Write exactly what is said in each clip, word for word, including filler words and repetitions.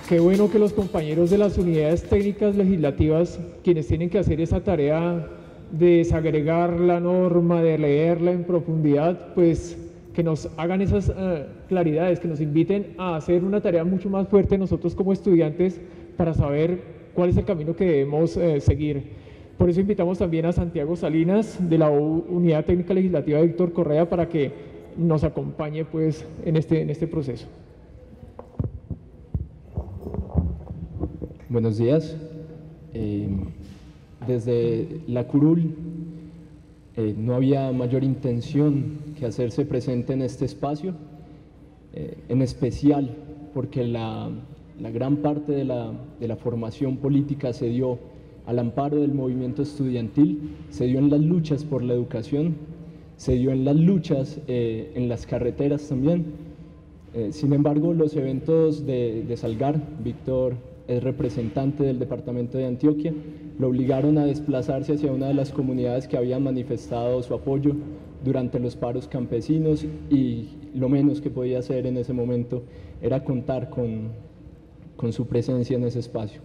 Qué bueno que los compañeros de las unidades técnicas legislativas, quienes tienen que hacer esa tarea de desagregar la norma, de leerla en profundidad, pues que nos hagan esas uh, claridades, que nos inviten a hacer una tarea mucho más fuerte nosotros como estudiantes para saber cuál es el camino que debemos uh, seguir. Por eso invitamos también a Santiago Salinas de la Unidad Técnica Legislativa de Víctor Correa para que nos acompañe pues en este, en este proceso. Buenos días. Eh, desde la curul eh, no había mayor intención que hacerse presente en este espacio, eh, en especial porque la, la gran parte de la, de la formación política se dio al amparo del movimiento estudiantil, se dio en las luchas por la educación, se dio en las luchas eh, en las carreteras también. Eh, sin embargo, los eventos de, de Salgar, Víctor es representante del departamento de Antioquia, lo obligaron a desplazarse hacia una de las comunidades que habían manifestado su apoyo durante los paros campesinos y lo menos que podía hacer en ese momento era contar con, con su presencia en ese espacio.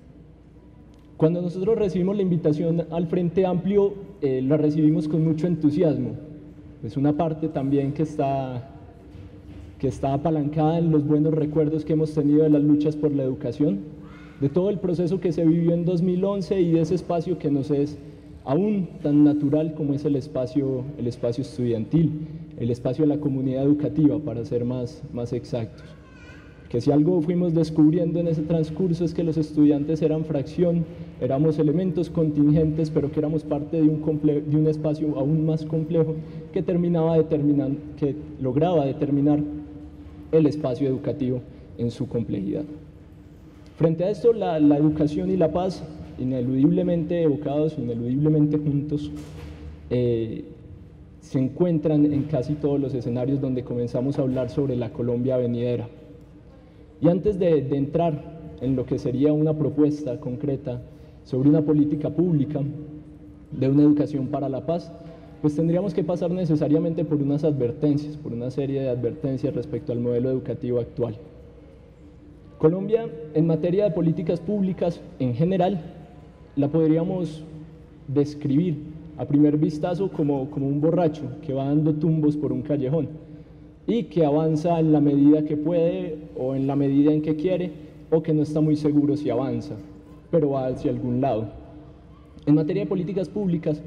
Cuando nosotros recibimos la invitación al Frente Amplio, eh, la recibimos con mucho entusiasmo. Es una parte también que está, que está apalancada en los buenos recuerdos que hemos tenido de las luchas por la educación, de todo el proceso que se vivió en dos mil once y de ese espacio que nos es aún tan natural como es el espacio, el espacio estudiantil, el espacio de la comunidad educativa, para ser más, más exactos. Que si algo fuimos descubriendo en ese transcurso es que los estudiantes eran fracción, éramos elementos contingentes, pero que éramos parte de un, comple- de un espacio aún más complejo que, terminaba determinando, que lograba determinar el espacio educativo en su complejidad. Frente a esto, la, la educación y la paz, ineludiblemente evocados, ineludiblemente juntos, eh, se encuentran en casi todos los escenarios donde comenzamos a hablar sobre la Colombia venidera. Y antes de, de entrar en lo que sería una propuesta concreta sobre una política pública de una educación para la paz, pues tendríamos que pasar necesariamente por unas advertencias, por una serie de advertencias respecto al modelo educativo actual. Colombia, en materia de políticas públicas en general, la podríamos describir a primer vistazo como, como un borracho que va dando tumbos por un callejón y que avanza en la medida que puede o en la medida en que quiere, o que no está muy seguro si avanza, pero va hacia algún lado. En materia de políticas públicas,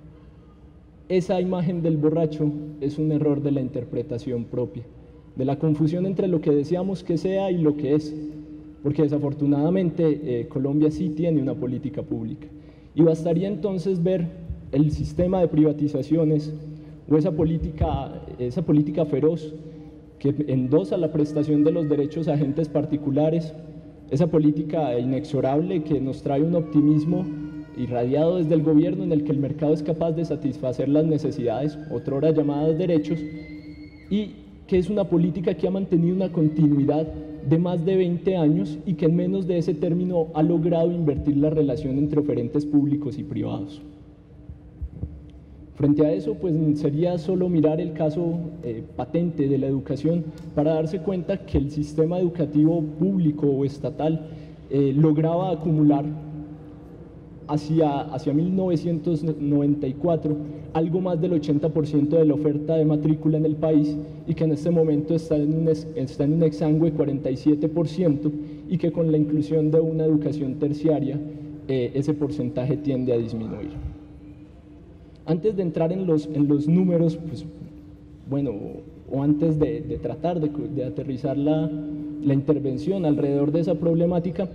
esa imagen del borracho es un error de la interpretación propia, de la confusión entre lo que deseamos que sea y lo que es, porque desafortunadamente eh, Colombia sí tiene una política pública, y bastaría entonces ver el sistema de privatizaciones o esa política, esa política feroz que endosa la prestación de los derechos a agentes particulares, esa política inexorable que nos trae un optimismo irradiado desde el gobierno en el que el mercado es capaz de satisfacer las necesidades, otrora llamadas derechos, y que es una política que ha mantenido una continuidad de más de veinte años y que en menos de ese término ha logrado invertir la relación entre oferentes públicos y privados. Frente a eso, pues sería solo mirar el caso eh, patente de la educación para darse cuenta que el sistema educativo público o estatal eh, lograba acumular hacia, hacia mil novecientos noventa y cuatro algo más del ochenta por ciento de la oferta de matrícula en el país y que en este momento está en un, está en un exangüe cuarenta y siete por ciento y que con la inclusión de una educación terciaria eh, ese porcentaje tiende a disminuir. Antes de entrar en los, en los números, pues, bueno, o, o antes de, de tratar de, de aterrizar la, la intervención alrededor de esa problemática,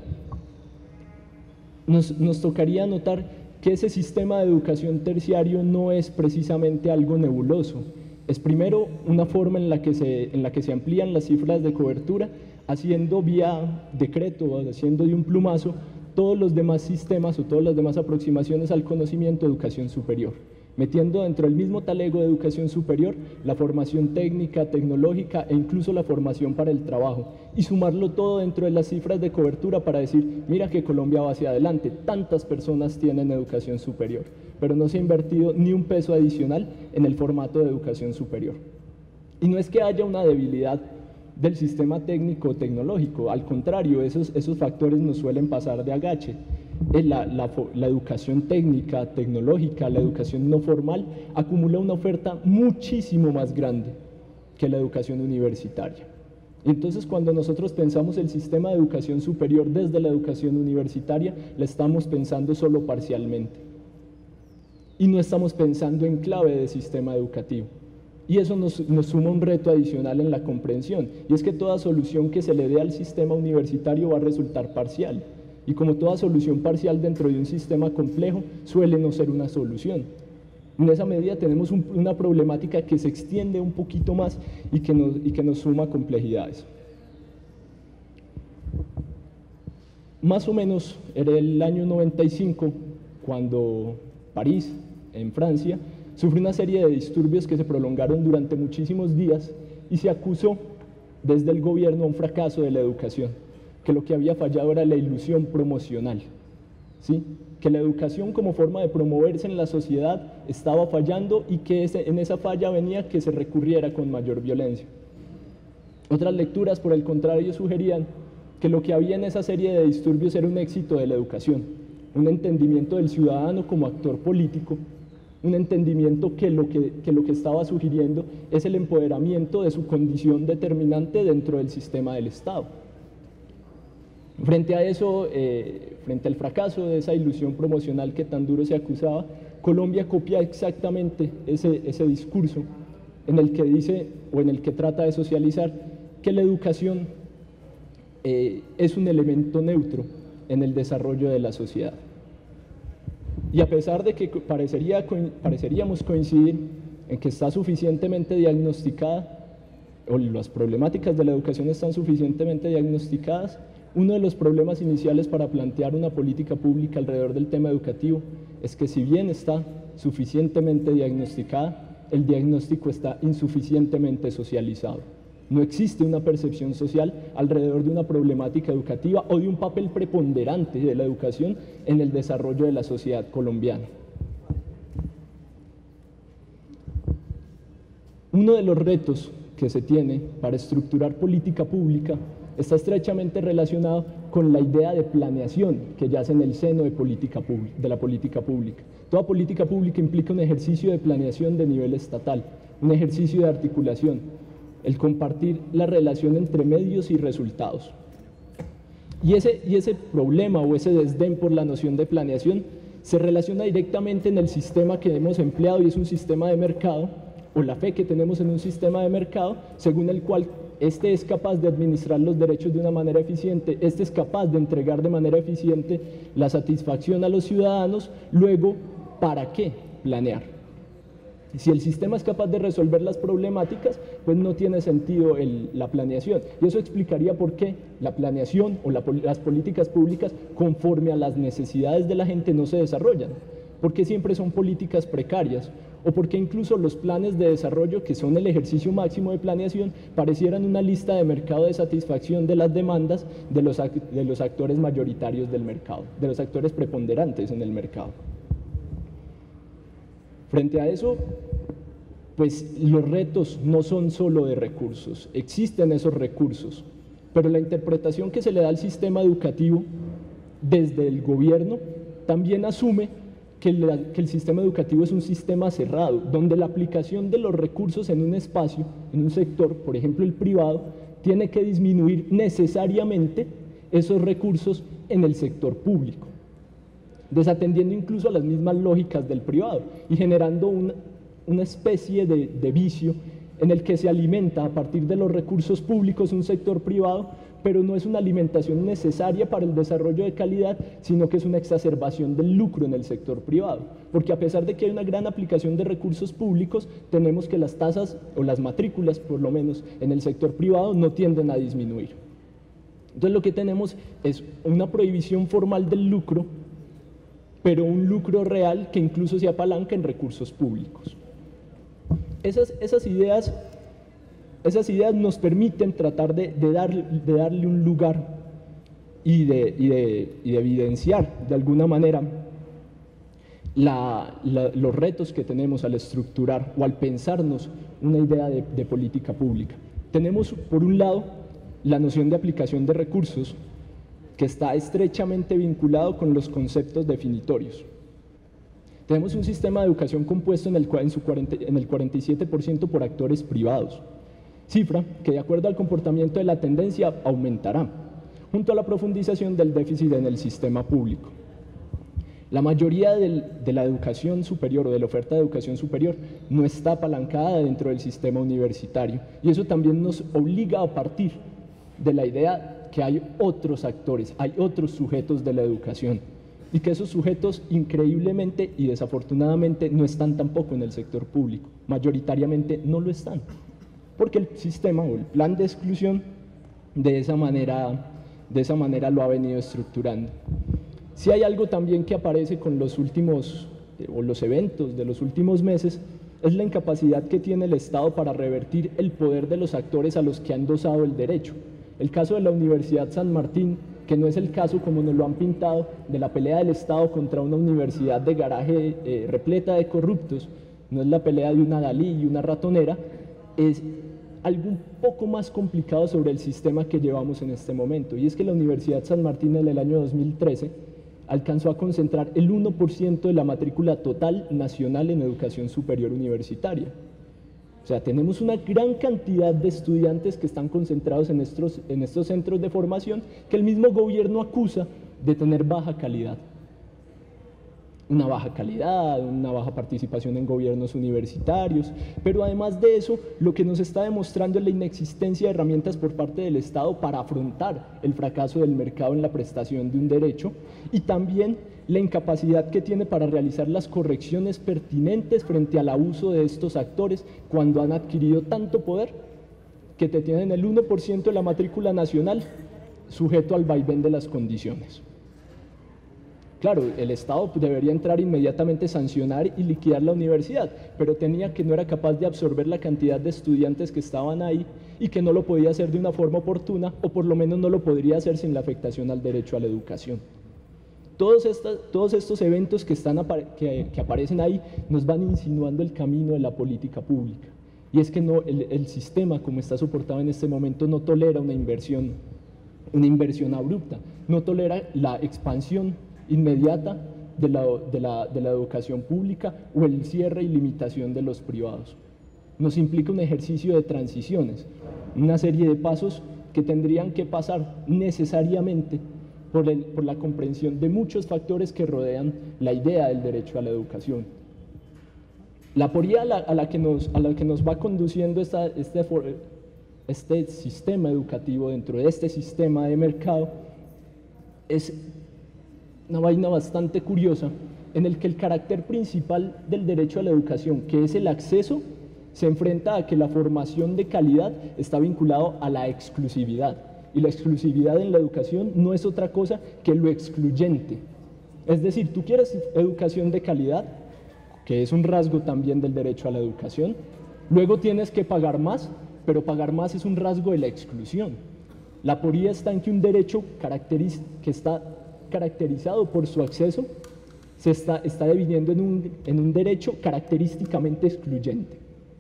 nos, nos tocaría notar que ese sistema de educación terciario no es precisamente algo nebuloso. Es primero una forma en la que se, en la que se amplían las cifras de cobertura, haciendo vía decreto, haciendo de un plumazo, todos los demás sistemas o todas las demás aproximaciones al conocimiento de educación superior, metiendo dentro del mismo talego de educación superior la formación técnica, tecnológica e incluso la formación para el trabajo, y sumarlo todo dentro de las cifras de cobertura para decir, mira que Colombia va hacia adelante, tantas personas tienen educación superior, pero no se ha invertido ni un peso adicional en el formato de educación superior. Y no es que haya una debilidad del sistema técnico o tecnológico. Al contrario, esos, esos factores nos suelen pasar de agache. La, la, la educación técnica, tecnológica, la educación no formal, acumula una oferta muchísimo más grande que la educación universitaria. Entonces, cuando nosotros pensamos el sistema de educación superior desde la educación universitaria, la estamos pensando solo parcialmente. Y no estamos pensando en clave de sistema educativo. Y eso nos, nos suma un reto adicional en la comprensión, y es que toda solución que se le dé al sistema universitario va a resultar parcial, y como toda solución parcial dentro de un sistema complejo suele no ser una solución. En esa medida tenemos un, una problemática que se extiende un poquito más y que nos, y que nos suma complejidades. Más o menos era el año noventa y cinco cuando París, en Francia, sufrió una serie de disturbios que se prolongaron durante muchísimos días y se acusó desde el gobierno a un fracaso de la educación, que lo que había fallado era la ilusión promocional, ¿sí? Que la educación como forma de promoverse en la sociedad estaba fallando y que ese, en esa falla venía que se recurriera con mayor violencia. Otras lecturas, por el contrario, sugerían que lo que había en esa serie de disturbios era un éxito de la educación, un entendimiento del ciudadano como actor político, un entendimiento que lo que, que lo que estaba sugiriendo es el empoderamiento de su condición determinante dentro del sistema del Estado. Frente a eso, eh, frente al fracaso de esa ilusión promocional que tan duro se acusaba, Colombia copia exactamente ese, ese discurso en el que dice, o en el que trata de socializar, que la educación eh, es un elemento neutro en el desarrollo de la sociedad. Y a pesar de que parecería, pareceríamos coincidir en que está suficientemente diagnosticada, o las problemáticas de la educación están suficientemente diagnosticadas, uno de los problemas iniciales para plantear una política pública alrededor del tema educativo es que si bien está suficientemente diagnosticada, el diagnóstico está insuficientemente socializado. No existe una percepción social alrededor de una problemática educativa o de un papel preponderante de la educación en el desarrollo de la sociedad colombiana. Uno de los retos que se tiene para estructurar política pública está estrechamente relacionado con la idea de planeación que yace en el seno de, política de la política pública. Toda política pública implica un ejercicio de planeación de nivel estatal, un ejercicio de articulación, el compartir la relación entre medios y resultados. Y ese, y ese problema o ese desdén por la noción de planeación se relaciona directamente en el sistema que hemos empleado, y es un sistema de mercado, o la fe que tenemos en un sistema de mercado, según el cual este es capaz de administrar los derechos de una manera eficiente, este es capaz de entregar de manera eficiente la satisfacción a los ciudadanos. Luego, ¿para qué planear? Si el sistema es capaz de resolver las problemáticas, pues no tiene sentido el, la planeación. Y eso explicaría por qué la planeación o la, las políticas públicas conforme a las necesidades de la gente no se desarrollan. Porque siempre son políticas precarias, o porque incluso los planes de desarrollo, que son el ejercicio máximo de planeación, parecieran una lista de mercado de satisfacción de las demandas de los, de los actores mayoritarios del mercado, de los actores preponderantes en el mercado. Frente a eso, pues los retos no son solo de recursos, existen esos recursos, pero la interpretación que se le da al sistema educativo desde el gobierno también asume que, la, que el sistema educativo es un sistema cerrado, donde la aplicación de los recursos en un espacio, en un sector, por ejemplo el privado, tiene que disminuir necesariamente esos recursos en el sector público, desatendiendo incluso a las mismas lógicas del privado y generando una, una especie de, de vicio en el que se alimenta a partir de los recursos públicos un sector privado, pero no es una alimentación necesaria para el desarrollo de calidad, sino que es una exacerbación del lucro en el sector privado, porque a pesar de que hay una gran aplicación de recursos públicos, tenemos que las tasas o las matrículas, por lo menos en el sector privado, no tienden a disminuir. Entonces lo que tenemos es una prohibición formal del lucro, pero un lucro real que incluso se apalanca en recursos públicos. Esas, esas, ideas, esas ideas nos permiten tratar de, de, dar, de darle un lugar y de, y, de, y de evidenciar de alguna manera la, la, los retos que tenemos al estructurar o al pensarnos una idea de, de política pública. Tenemos, por un lado, la noción de aplicación de recursos, que está estrechamente vinculado con los conceptos definitorios. Tenemos un sistema de educación compuesto en el, en su cuarenta, en el cuarenta y siete por ciento por actores privados, cifra que de acuerdo al comportamiento de la tendencia aumentará, junto a la profundización del déficit en el sistema público. La mayoría del, de la educación superior o de la oferta de educación superior no está apalancada dentro del sistema universitario, y eso también nos obliga a partir de la idea que hay otros actores, hay otros sujetos de la educación, y que esos sujetos increíblemente y desafortunadamente no están tampoco en el sector público, mayoritariamente no lo están, porque el sistema o el plan de exclusión de esa manera, de esa manera lo ha venido estructurando. Si hay algo también que aparece con los últimos, o los eventos de los últimos meses, es la incapacidad que tiene el Estado para revertir el poder de los actores a los que ha endosado el derecho. El caso de la Universidad San Martín, que no es el caso, como nos lo han pintado, de la pelea del Estado contra una universidad de garaje eh, repleta de corruptos, no es la pelea de una Dalí y una ratonera, es algo un poco más complicado sobre el sistema que llevamos en este momento, y es que la Universidad San Martín en el año dos mil trece alcanzó a concentrar el uno por ciento de la matrícula total nacional en educación superior universitaria. O sea, tenemos una gran cantidad de estudiantes que están concentrados en estos, en estos centros de formación que el mismo gobierno acusa de tener baja calidad. Una baja calidad, una baja participación en gobiernos universitarios, pero además de eso, lo que nos está demostrando es la inexistencia de herramientas por parte del Estado para afrontar el fracaso del mercado en la prestación de un derecho, y también la incapacidad que tiene para realizar las correcciones pertinentes frente al abuso de estos actores cuando han adquirido tanto poder que te tienen el uno por ciento de la matrícula nacional sujeto al vaivén de las condiciones. Claro, el Estado debería entrar inmediatamente, sancionar y liquidar la universidad, pero tenía que no era capaz de absorber la cantidad de estudiantes que estaban ahí y que no lo podía hacer de una forma oportuna, o por lo menos no lo podría hacer sin la afectación al derecho a la educación. Todos, estas, todos estos eventos que, están, que, que aparecen ahí nos van insinuando el camino de la política pública, y es que no, el, el sistema como está soportado en este momento no tolera una inversión, una inversión abrupta, no tolera la expansión inmediata de la, de, la, de la educación pública o el cierre y limitación de los privados. Nos implica un ejercicio de transiciones, una serie de pasos que tendrían que pasar necesariamente por, el, por la comprensión de muchos factores que rodean la idea del derecho a la educación. La aporía a la, a la, que, nos, a la que nos va conduciendo esta, este, este sistema educativo dentro de este sistema de mercado es una vaina bastante curiosa, en el que el carácter principal del derecho a la educación, que es el acceso, se enfrenta a que la formación de calidad está vinculado a la exclusividad, y la exclusividad en la educación no es otra cosa que lo excluyente. Es decir, tú quieres educación de calidad, que es un rasgo también del derecho a la educación, luego tienes que pagar más, pero pagar más es un rasgo de la exclusión. La aporía está en que un derecho caracteriza, que está caracterizado por su acceso, se está, está dividiendo en un, en un derecho característicamente excluyente,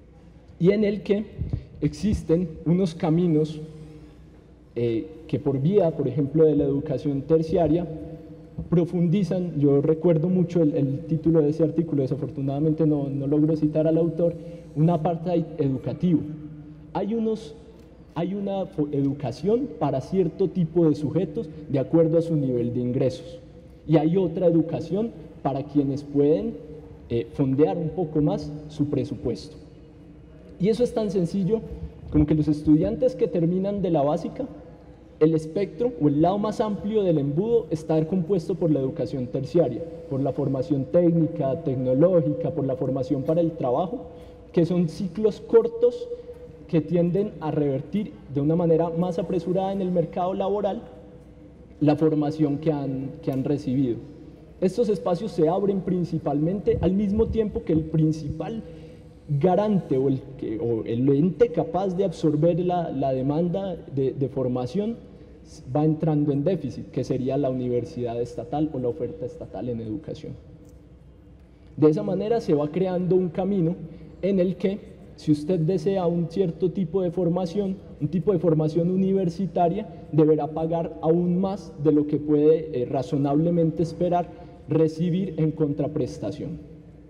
y en el que existen unos caminos eh, que por vía, por ejemplo, de la educación terciaria, profundizan. Yo recuerdo mucho el, el título de ese artículo, desafortunadamente no, no logro citar al autor, un apartheid educativo. Hay unos Hay una educación para cierto tipo de sujetos de acuerdo a su nivel de ingresos, y hay otra educación para quienes pueden eh, fondear un poco más su presupuesto. Y eso es tan sencillo como que los estudiantes que terminan de la básica, el espectro o el lado más amplio del embudo está compuesto por la educación terciaria, por la formación técnica, tecnológica, por la formación para el trabajo, que son ciclos cortos que tienden a revertir de una manera más apresurada en el mercado laboral la formación que han, que han recibido. Estos espacios se abren principalmente al mismo tiempo que el principal garante o el, que, o el ente capaz de absorber la, la demanda de, de formación va entrando en déficit, que sería la universidad estatal o la oferta estatal en educación. De esa manera se va creando un camino en el que Si usted desea un cierto tipo de formación, un tipo de formación universitaria, deberá pagar aún más de lo que puede eh, razonablemente esperar recibir en contraprestación.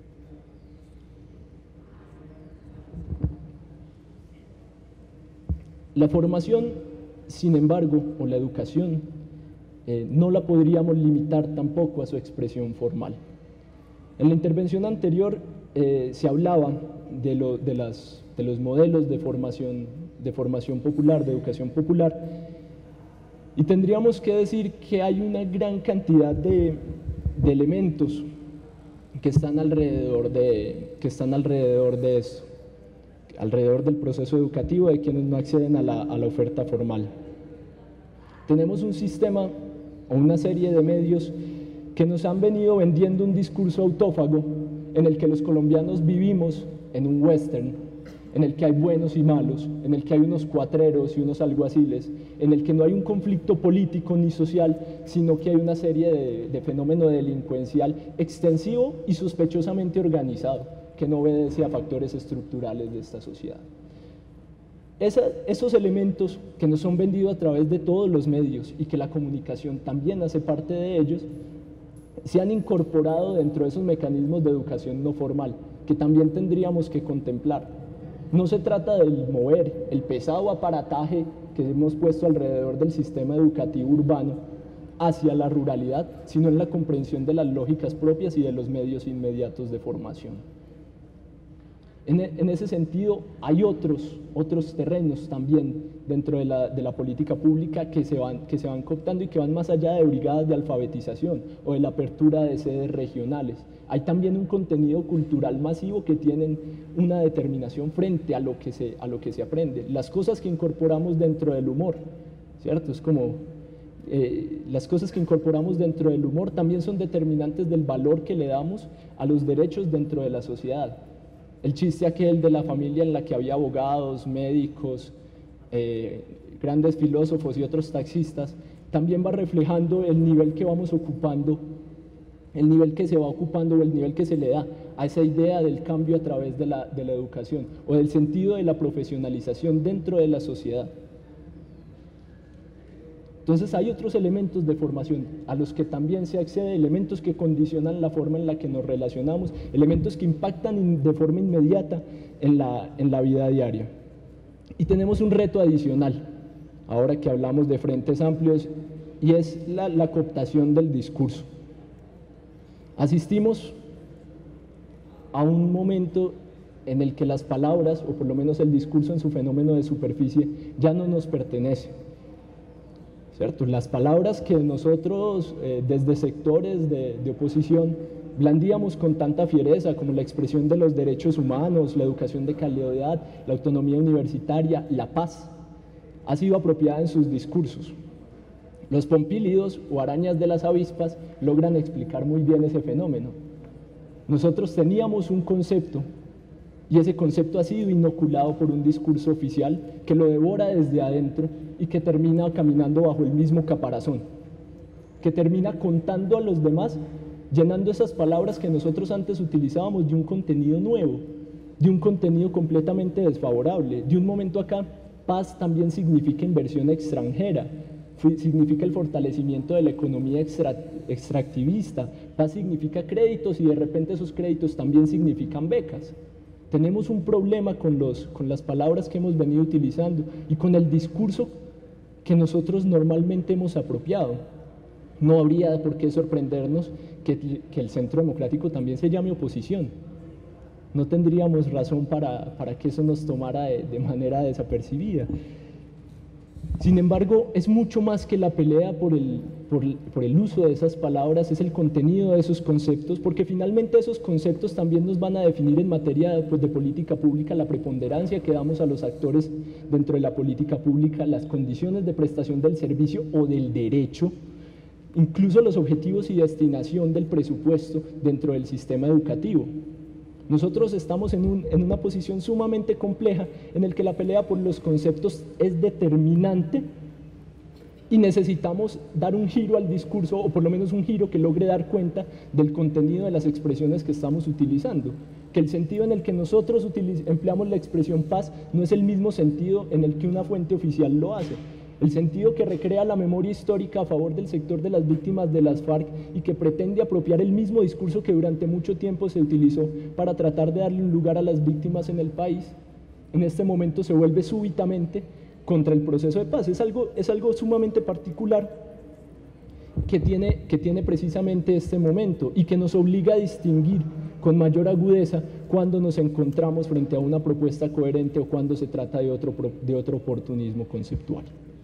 La formación, sin embargo, o la educación, eh, no la podríamos limitar tampoco a su expresión formal. En la intervención anterior eh, se hablaba de, lo, de, las, de los modelos de formación, de formación popular, de educación popular, y tendríamos que decir que hay una gran cantidad de, de elementos que están alrededor de, que están alrededor de esto, alrededor del proceso educativo de quienes no acceden a la, a la oferta formal. Tenemos un sistema o una serie de medios que nos han venido vendiendo un discurso autófago en el que los colombianos vivimos en un western, en el que hay buenos y malos, en el que hay unos cuatreros y unos alguaciles, en el que no hay un conflicto político ni social, sino que hay una serie de, de fenómeno delincuencial extensivo y sospechosamente organizado, que no obedece a factores estructurales de esta sociedad. Esa, esos elementos que nos son vendidos a través de todos los medios y que la comunicación también hace parte de ellos, se han incorporado dentro de esos mecanismos de educación no formal, que también tendríamos que contemplar. No se trata del mover el pesado aparataje que hemos puesto alrededor del sistema educativo urbano hacia la ruralidad, sino en la comprensión de las lógicas propias y de los medios inmediatos de formación. En, en ese sentido, hay otros, otros terrenos también dentro de la, de la política pública que se, van, que se van cooptando y que van más allá de brigadas de alfabetización o de la apertura de sedes regionales. Hay también un contenido cultural masivo que tienen una determinación frente a lo que se, a lo que se aprende. Las cosas que incorporamos dentro del humor, ¿cierto? Es como eh, las cosas que incorporamos dentro del humor también son determinantes del valor que le damos a los derechos dentro de la sociedad. El chiste aquel de la familia en la que había abogados, médicos, eh, grandes filósofos y otros taxistas, también va reflejando el nivel que vamos ocupando, el nivel que se va ocupando o el nivel que se le da a esa idea del cambio a través de la, de la educación o del sentido de la profesionalización dentro de la sociedad. Entonces hay otros elementos de formación a los que también se accede, elementos que condicionan la forma en la que nos relacionamos, elementos que impactan de forma inmediata en la, en la vida diaria. Y tenemos un reto adicional, ahora que hablamos de frentes amplios, y es la, la cooptación del discurso. Asistimos a un momento en el que las palabras, o por lo menos el discurso en su fenómeno de superficie, ya no nos pertenece. ¿Cierto? Las palabras que nosotros eh, desde sectores de, de oposición blandíamos con tanta fiereza, como la expresión de los derechos humanos, la educación de calidad, la autonomía universitaria, la paz, ha sido apropiada en sus discursos. Los pompílidos o arañas de las avispas logran explicar muy bien ese fenómeno. Nosotros teníamos un concepto y ese concepto ha sido inoculado por un discurso oficial que lo devora desde adentro y que termina caminando bajo el mismo caparazón, que termina contando a los demás, llenando esas palabras que nosotros antes utilizábamos de un contenido nuevo, de un contenido completamente desfavorable. De un momento acá, paz también significa inversión extranjera, significa el fortalecimiento de la economía extra, extractivista, paz significa créditos y de repente esos créditos también significan becas. Tenemos un problema con, los, con las palabras que hemos venido utilizando y con el discurso que nosotros normalmente hemos apropiado. No habría por qué sorprendernos que, que el Centro Democrático también se llame oposición. No tendríamos razón para, para que eso nos tomara de, de manera desapercibida. Sin embargo, es mucho más que la pelea por el, por, por el uso de esas palabras, es el contenido de esos conceptos, porque finalmente esos conceptos también nos van a definir en materia pues, de política pública la preponderancia que damos a los actores dentro de la política pública, las condiciones de prestación del servicio o del derecho, incluso los objetivos y destinación del presupuesto dentro del sistema educativo. Nosotros estamos en, un, en una posición sumamente compleja en el que la pelea por los conceptos es determinante y necesitamos dar un giro al discurso, o por lo menos un giro que logre dar cuenta del contenido de las expresiones que estamos utilizando, que el sentido en el que nosotros empleamos la expresión paz no es el mismo sentido en el que una fuente oficial lo hace. El sentido que recrea la memoria histórica a favor del sector de las víctimas de las FARC y que pretende apropiar el mismo discurso que durante mucho tiempo se utilizó para tratar de darle un lugar a las víctimas en el país, en este momento se vuelve súbitamente contra el proceso de paz. Es algo, es algo sumamente particular que tiene, que tiene precisamente este momento y que nos obliga a distinguir con mayor agudeza cuando nos encontramos frente a una propuesta coherente o cuando se trata de otro, de otro oportunismo conceptual.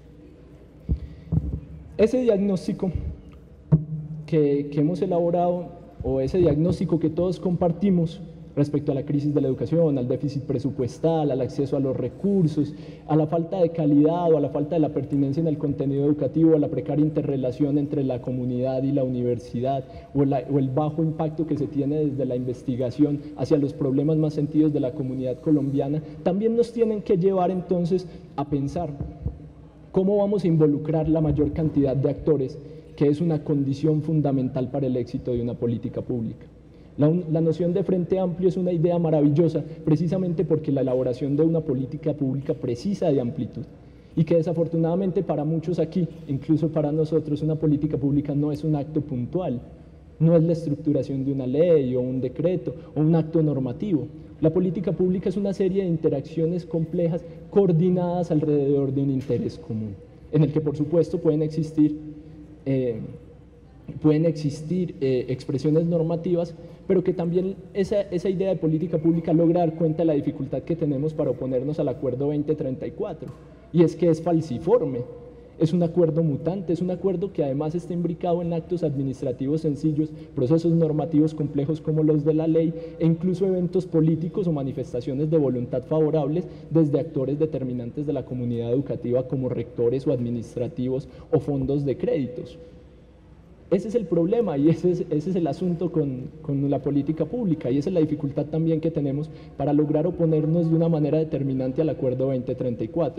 Ese diagnóstico que, que hemos elaborado, o ese diagnóstico que todos compartimos respecto a la crisis de la educación, al déficit presupuestal, al acceso a los recursos, a la falta de calidad o a la falta de la pertinencia en el contenido educativo, a la precaria interrelación entre la comunidad y la universidad, o, la, o el bajo impacto que se tiene desde la investigación hacia los problemas más sentidos de la comunidad colombiana, también nos tienen que llevar entonces a pensar cómo vamos a involucrar la mayor cantidad de actores, que es una condición fundamental para el éxito de una política pública. La, la noción de frente amplio es una idea maravillosa precisamente porque la elaboración de una política pública precisa de amplitud y que desafortunadamente para muchos aquí, incluso para nosotros, una política pública no es un acto puntual, no es la estructuración de una ley o un decreto o un acto normativo. La política pública es una serie de interacciones complejas coordinadas alrededor de un interés común, en el que por supuesto pueden existir, eh, pueden existir eh, expresiones normativas, pero que también esa, esa idea de política pública logra dar cuenta de la dificultad que tenemos para oponernos al Acuerdo veinte treinta y cuatro, y es que es falciforme, es un acuerdo mutante, es un acuerdo que además está imbricado en actos administrativos sencillos, procesos normativos complejos como los de la ley, e incluso eventos políticos o manifestaciones de voluntad favorables desde actores determinantes de la comunidad educativa como rectores o administrativos o fondos de créditos. Ese es el problema y ese es, ese es el asunto con, con la política pública, y esa es la dificultad también que tenemos para lograr oponernos de una manera determinante al Acuerdo veinte treinta y cuatro.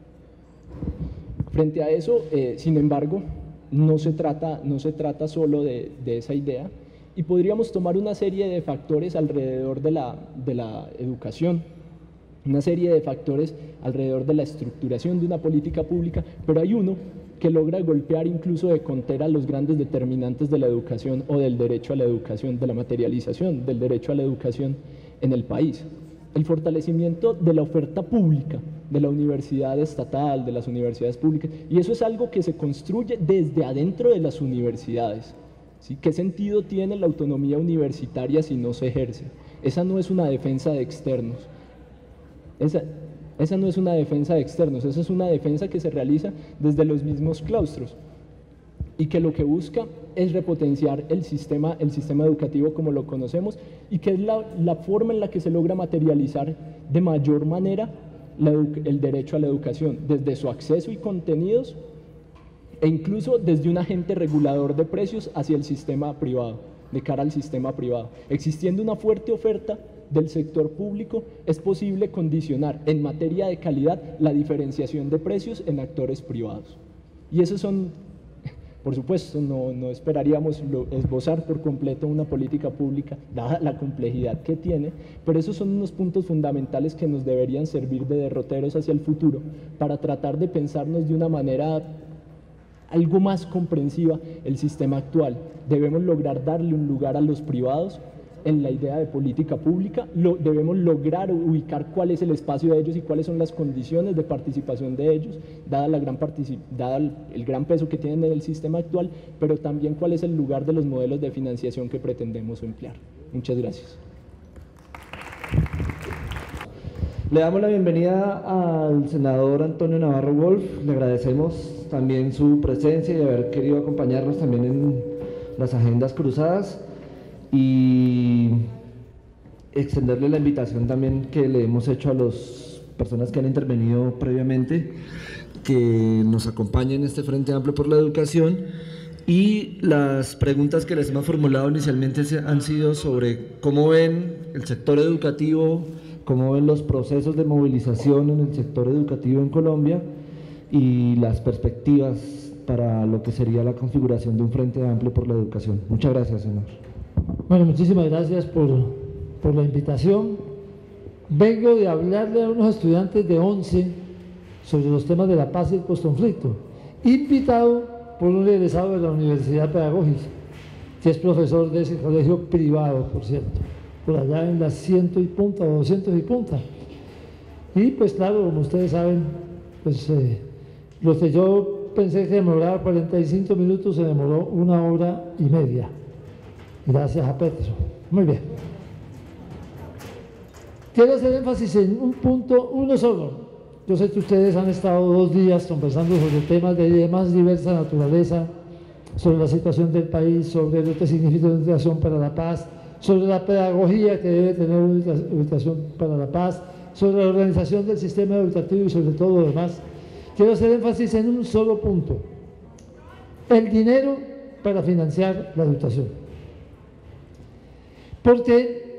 Frente a eso, eh, sin embargo, no se trata, no se trata solo de, de esa idea, y podríamos tomar una serie de factores alrededor de la, de la educación, una serie de factores alrededor de la estructuración de una política pública, pero hay uno que logra golpear incluso de contera los grandes determinantes de la educación o del derecho a la educación, de la materialización del derecho a la educación en el país. El fortalecimiento de la oferta pública, de la universidad estatal, de las universidades públicas, y eso es algo que se construye desde adentro de las universidades. ¿Sí? ¿Qué sentido tiene la autonomía universitaria si no se ejerce? Esa no es una defensa de externos. Esa, esa no es una defensa de externos, esa es una defensa que se realiza desde los mismos claustros y que lo que busca es repotenciar el sistema, el sistema educativo como lo conocemos, y que es la, la forma en la que se logra materializar de mayor manera la, el derecho a la educación, desde su acceso y contenidos, e incluso desde un agente regulador de precios hacia el sistema privado, de cara al sistema privado. Existiendo una fuerte oferta del sector público, es posible condicionar en materia de calidad la diferenciación de precios en actores privados. Y esos son, por supuesto, no, no esperaríamos lo, esbozar por completo una política pública, dada la complejidad que tiene, pero esos son unos puntos fundamentales que nos deberían servir de derroteros hacia el futuro para tratar de pensarnos de una manera algo más comprensiva el sistema actual. Debemos lograr darle un lugar a los privados en la idea de política pública, lo, debemos lograr ubicar cuál es el espacio de ellos y cuáles son las condiciones de participación de ellos, dada, la gran dada el, el gran peso que tienen en el sistema actual, pero también cuál es el lugar de los modelos de financiación que pretendemos emplear. Muchas gracias. Le damos la bienvenida al senador Antonio Navarro Wolf, le agradecemos también su presencia y haber querido acompañarnos también en las agendas cruzadas, y extenderle la invitación también que le hemos hecho a las personas que han intervenido previamente, que nos acompañen en este Frente Amplio por la Educación, y las preguntas que les hemos formulado inicialmente han sido sobre cómo ven el sector educativo, cómo ven los procesos de movilización en el sector educativo en Colombia y las perspectivas para lo que sería la configuración de un Frente Amplio por la Educación. Muchas gracias, senador. Bueno, muchísimas gracias por, por la invitación. Vengo de hablarle a unos estudiantes de once sobre los temas de la paz y el postconflicto, invitado por un egresado de la Universidad Pedagógica, que es profesor de ese colegio privado, por cierto, por allá en las ciento y punta o doscientos y punta. Y pues claro, como ustedes saben, pues eh, lo que yo pensé que demoraba cuarenta y cinco minutos se demoró una hora y media. Gracias a Petro. Muy bien. Quiero hacer énfasis en un punto, uno solo. Yo sé que ustedes han estado dos días conversando sobre temas de más diversa naturaleza, sobre la situación del país, sobre lo que significa la educación para la paz, sobre la pedagogía que debe tener una educación para la paz, sobre la organización del sistema educativo y sobre todo lo demás. Quiero hacer énfasis en un solo punto: el dinero para financiar la educación. Porque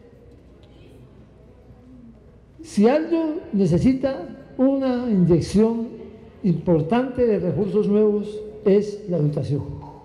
si algo necesita una inyección importante de recursos nuevos es la educación.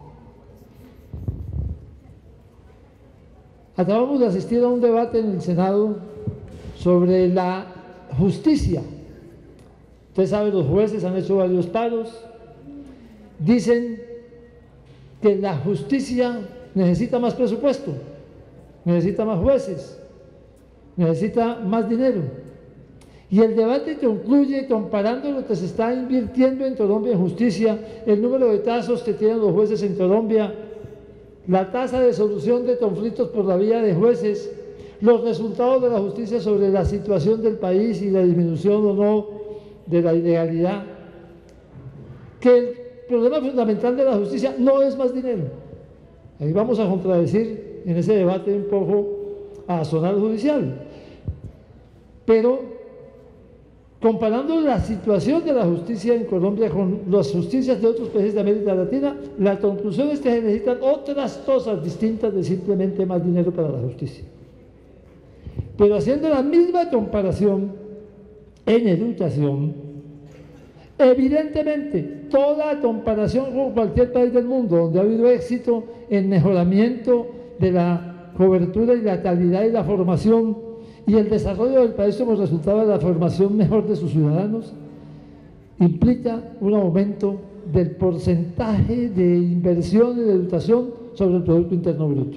Acabamos de asistir a un debate en el Senado sobre la justicia. Usted sabe, los jueces han hecho varios paros, dicen que la justicia necesita más presupuesto, necesita más jueces, necesita más dinero. Y el debate concluye comparando lo que se está invirtiendo en Colombia en justicia, el número de casos que tienen los jueces en Colombia, la tasa de solución de conflictos por la vía de jueces, los resultados de la justicia sobre la situación del país y la disminución o no de la ilegalidad, que el problema fundamental de la justicia no es más dinero. Ahí vamos a contradecir en ese debate un poco a sonar judicial, pero comparando la situación de la justicia en Colombia con las justicias de otros países de América Latina, la conclusión es que se necesitan otras cosas distintas de simplemente más dinero para la justicia. Pero haciendo la misma comparación en educación, evidentemente toda comparación con cualquier país del mundo donde ha habido éxito en mejoramiento de la cobertura y la calidad y la formación y el desarrollo del país como resultado de la formación mejor de sus ciudadanos, implica un aumento del porcentaje de inversión en educación sobre el Producto Interno Bruto.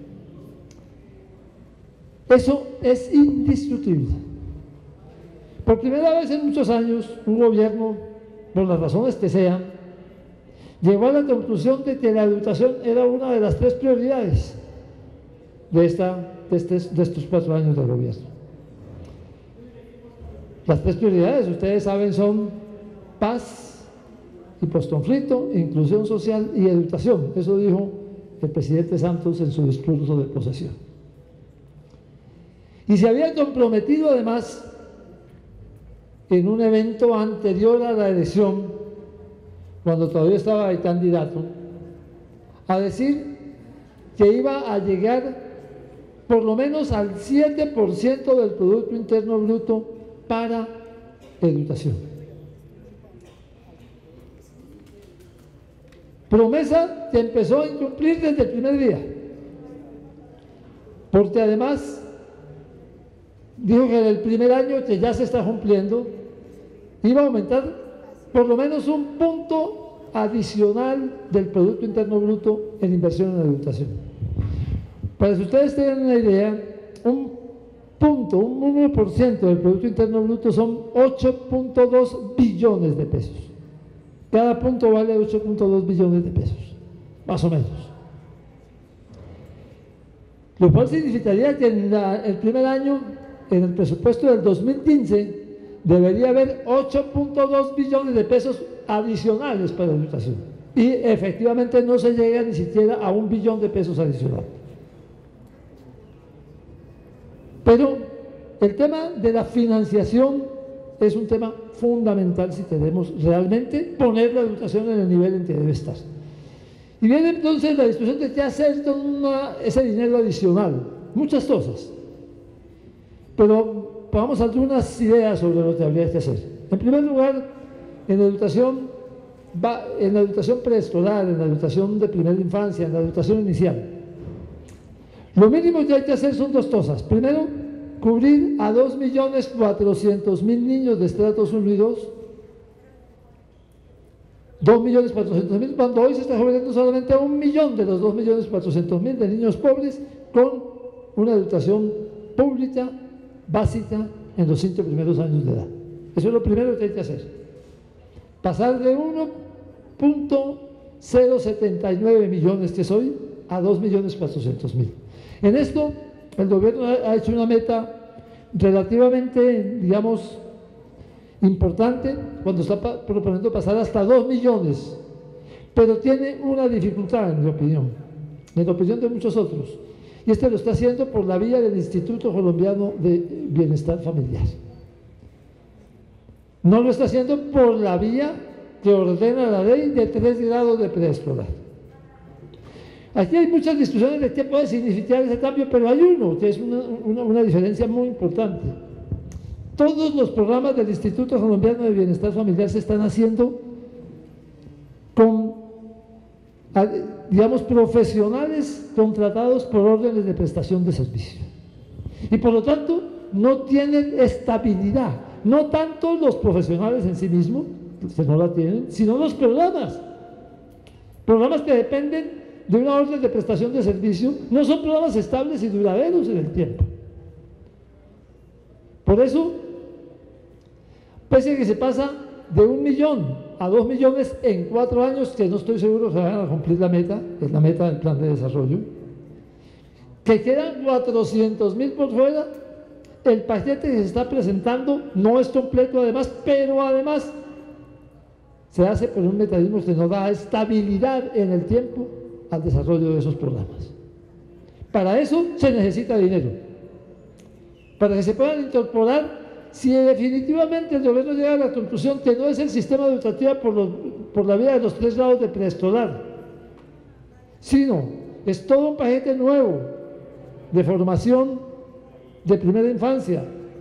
Eso es indiscutible. Por primera vez en muchos años, un gobierno, por las razones que sean, llegó a la conclusión de que la educación era una de las tres prioridades de, esta, de, estes, de estos cuatro años del gobierno. Las tres prioridades, ustedes saben, son paz y postconflicto, inclusión social y educación. Eso dijo el presidente Santos en su discurso de posesión. Y se había comprometido además en un evento anterior a la elección, cuando todavía estaba el candidato, a decir que iba a llegar por lo menos al siete por ciento del Producto Interno Bruto para educación. Promesa que empezó a incumplir desde el primer día, porque además dijo que en el primer año, que ya se está cumpliendo, iba a aumentar por lo menos un punto adicional del Producto Interno Bruto en inversión en educación. Para que ustedes tengan una idea, un punto, un uno por ciento del Producto Interno Bruto son ocho punto dos billones de pesos. Cada punto vale ocho punto dos billones de pesos, más o menos. Lo cual significaría que en la, el primer año, en el presupuesto del dos mil quince, debería haber ocho punto dos billones de pesos adicionales para la educación. Y efectivamente no se llega ni siquiera a un billón de pesos adicionales. Pero el tema de la financiación es un tema fundamental si queremos realmente poner la educación en el nivel en que debe estar. Y viene entonces la discusión de qué hacer con una, ese dinero adicional. Muchas cosas. Pero pongamos algunas ideas sobre lo que habría que hacer. En primer lugar, en educación va en la educación preescolar, en la educación de primera infancia, en la educación inicial. Lo mínimo que hay que hacer son dos cosas. Primero, cubrir a dos millones cuatrocientos mil niños de estratos uno y dos. dos millones cuatrocientos mil, cuando hoy se está cubriendo solamente a un millón de los dos millones cuatrocientos mil de niños pobres con una educación pública básica en los cinco primeros años de edad. Eso es lo primero que hay que hacer. Pasar de uno punto cero setenta y nueve millones que soy a dos millones cuatrocientos mil. En esto, el gobierno ha hecho una meta relativamente, digamos, importante cuando está proponiendo pasar hasta dos millones, pero tiene una dificultad, en mi opinión, en la opinión de muchos otros, y este lo está haciendo por la vía del Instituto Colombiano de Bienestar Familiar. No lo está haciendo por la vía que ordena la ley de tres grados de preescolar. Aquí hay muchas discusiones de qué puede significar ese cambio, pero hay uno que es una, una, una diferencia muy importante. Todos los programas del Instituto Colombiano de Bienestar Familiar se están haciendo con, digamos, profesionales contratados por órdenes de prestación de servicio. Y por lo tanto, no tienen estabilidad, no tanto los profesionales en sí mismos, que no la tienen, sino los programas. Programas que dependen de una orden de prestación de servicio, no son programas estables y duraderos en el tiempo. Por eso, pese a que se pasa de un millón a dos millones en cuatro años, que no estoy seguro que vayan a cumplir la meta, es la meta del plan de desarrollo, que quedan cuatrocientos mil por fuera, el paquete que se está presentando no es completo además, pero además se hace por un mecanismo que no da estabilidad en el tiempo al desarrollo de esos programas. Para eso se necesita dinero, para que se puedan incorporar. Si definitivamente el gobierno llega a la conclusión que no es el sistema educativo por, los, por la vía de los tres grados de preescolar, sino es todo un paquete nuevo de formación de primera infancia,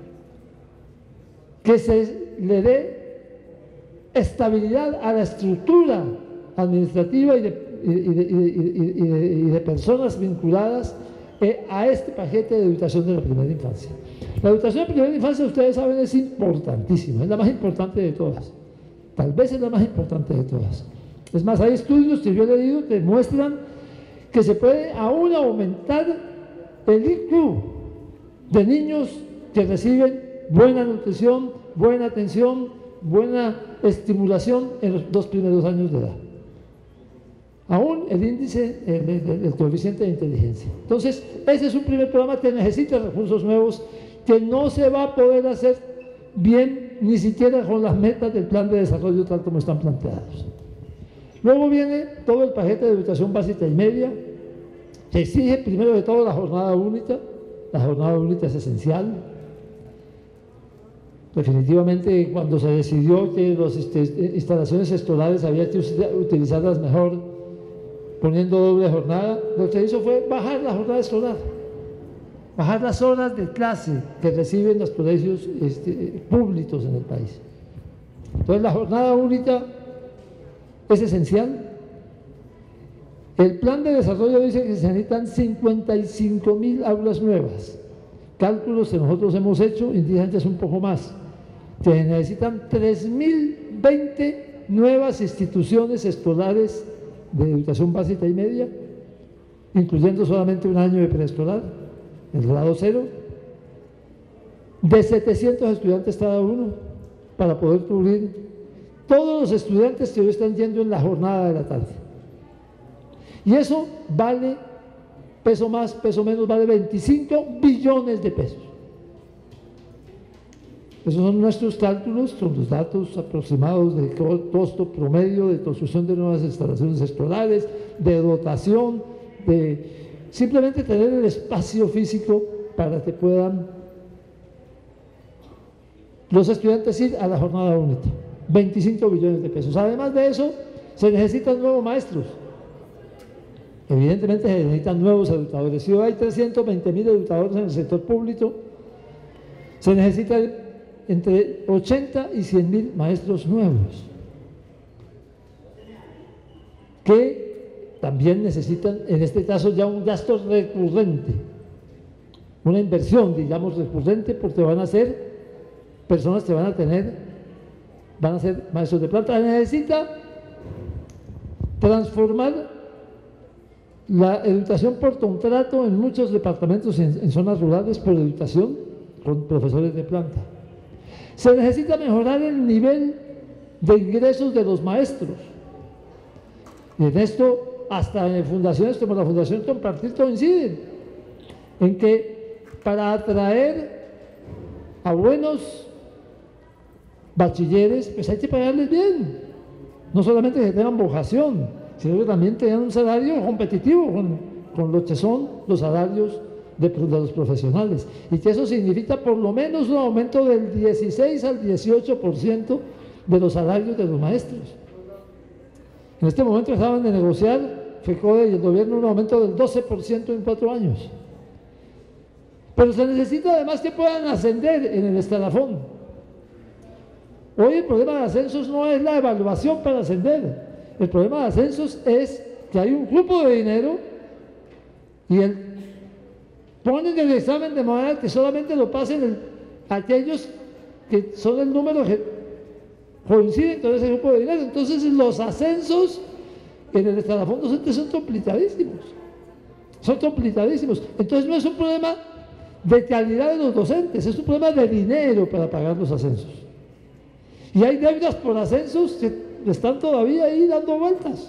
que se le dé estabilidad a la estructura administrativa y de, y de, y de, y de, y de personas vinculadas a este paquete de educación de la primera infancia. La educación de primera infancia, ustedes saben, es importantísima, es la más importante de todas, tal vez es la más importante de todas. Es más, hay estudios que yo he leído que muestran que se puede aún aumentar el I Q de niños que reciben buena nutrición, buena atención, buena estimulación en los dos primeros años de edad. Aún el índice, el, el, el coeficiente de inteligencia. Entonces, ese es un primer programa que necesita recursos nuevos, que no se va a poder hacer bien ni siquiera con las metas del plan de desarrollo tal como están planteados. Luego viene todo el paquete de educación básica y media, que exige primero de todo la jornada única. La jornada única es esencial. Definitivamente, cuando se decidió que las instalaciones escolares había que utilizarlas mejor poniendo doble jornada, lo que hizo fue bajar la jornada escolar, bajar las horas de clase que reciben los colegios este, públicos en el país. Entonces, la jornada única es esencial. El plan de desarrollo dice que se necesitan cincuenta y cinco mil aulas nuevas. Cálculos que nosotros hemos hecho indican que es un poco más, que necesitan tres mil veinte nuevas instituciones escolares de educación básica y media, incluyendo solamente un año de preescolar, el grado cero, de setecientos estudiantes cada uno, para poder cubrir todos los estudiantes que hoy están yendo en la jornada de la tarde. Y eso vale, peso más, peso menos, vale veinticinco billones de pesos. Esos son nuestros cálculos, son los datos aproximados de costo promedio de construcción de nuevas instalaciones escolares, de dotación, de simplemente tener el espacio físico para que puedan los estudiantes ir a la jornada única. veinticinco billones de pesos. Además de eso, se necesitan nuevos maestros. Evidentemente se necesitan nuevos educadores. Si hoy hay trescientos veinte mil educadores en el sector público, se necesitan entre ochenta y cien mil maestros nuevos. que también necesitan, en este caso, ya un gasto recurrente, una inversión, digamos, recurrente, porque van a ser personas que van a tener, van a ser maestros de planta. Necesita transformar la educación por contrato en muchos departamentos en, en zonas rurales por educación con profesores de planta. Se necesita mejorar el nivel de ingresos de los maestros. Y en esto, hasta en fundaciones como la Fundación Compartir coinciden en que para atraer a buenos bachilleres, pues hay que pagarles bien. No solamente que tengan vocación, sino que también tengan un salario competitivo con, con lo que son los salarios de, de los profesionales. Y que eso significa por lo menos un aumento del dieciséis al dieciocho por ciento de los salarios de los maestros. En este momento acaban de negociar FECODE y el gobierno un aumento del doce por ciento en cuatro años. Pero se necesita además que puedan ascender en el escalafón. Hoy el problema de ascensos no es la evaluación para ascender. El problema de ascensos es que hay un grupo de dinero y el, ponen el examen de manera que solamente lo pasen el, aquellos que son el número que coinciden con ese grupo de dinero. Entonces los ascensos en el escalafón docente son complicadísimos. Son complicadísimos. Entonces no es un problema de calidad de los docentes, es un problema de dinero para pagar los ascensos. Y hay deudas por ascensos que están todavía ahí dando vueltas.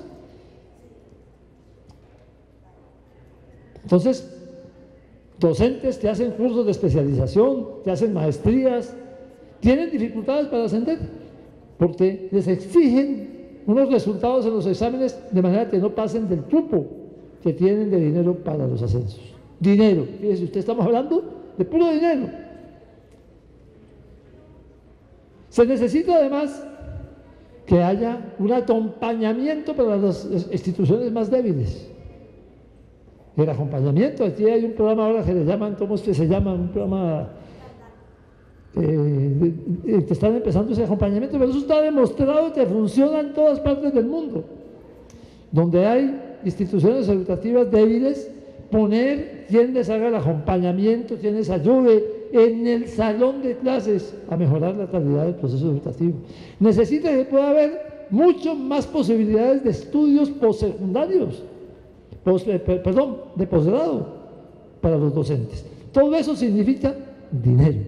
Entonces, docentes que hacen cursos de especialización, que hacen maestrías, tienen dificultades para ascender, porque les exigen unos resultados en los exámenes de manera que no pasen del cupo que tienen de dinero para los ascensos. Dinero, fíjese usted, estamos hablando de puro dinero. Se necesita además que haya un acompañamiento para las instituciones más débiles. El acompañamiento, aquí hay un programa ahora que le llaman, ¿cómo es que se llama? Un programa eh, eh, que están empezando ese acompañamiento, pero eso está demostrado que funciona en todas partes del mundo. Donde hay instituciones educativas débiles, poner quien les haga el acompañamiento, quien les ayude en el salón de clases a mejorar la calidad del proceso educativo. Necesita que pueda haber mucho más posibilidades de estudios postsecundarios, post, eh, perdón, de posgrado para los docentes. Todo eso significa dinero.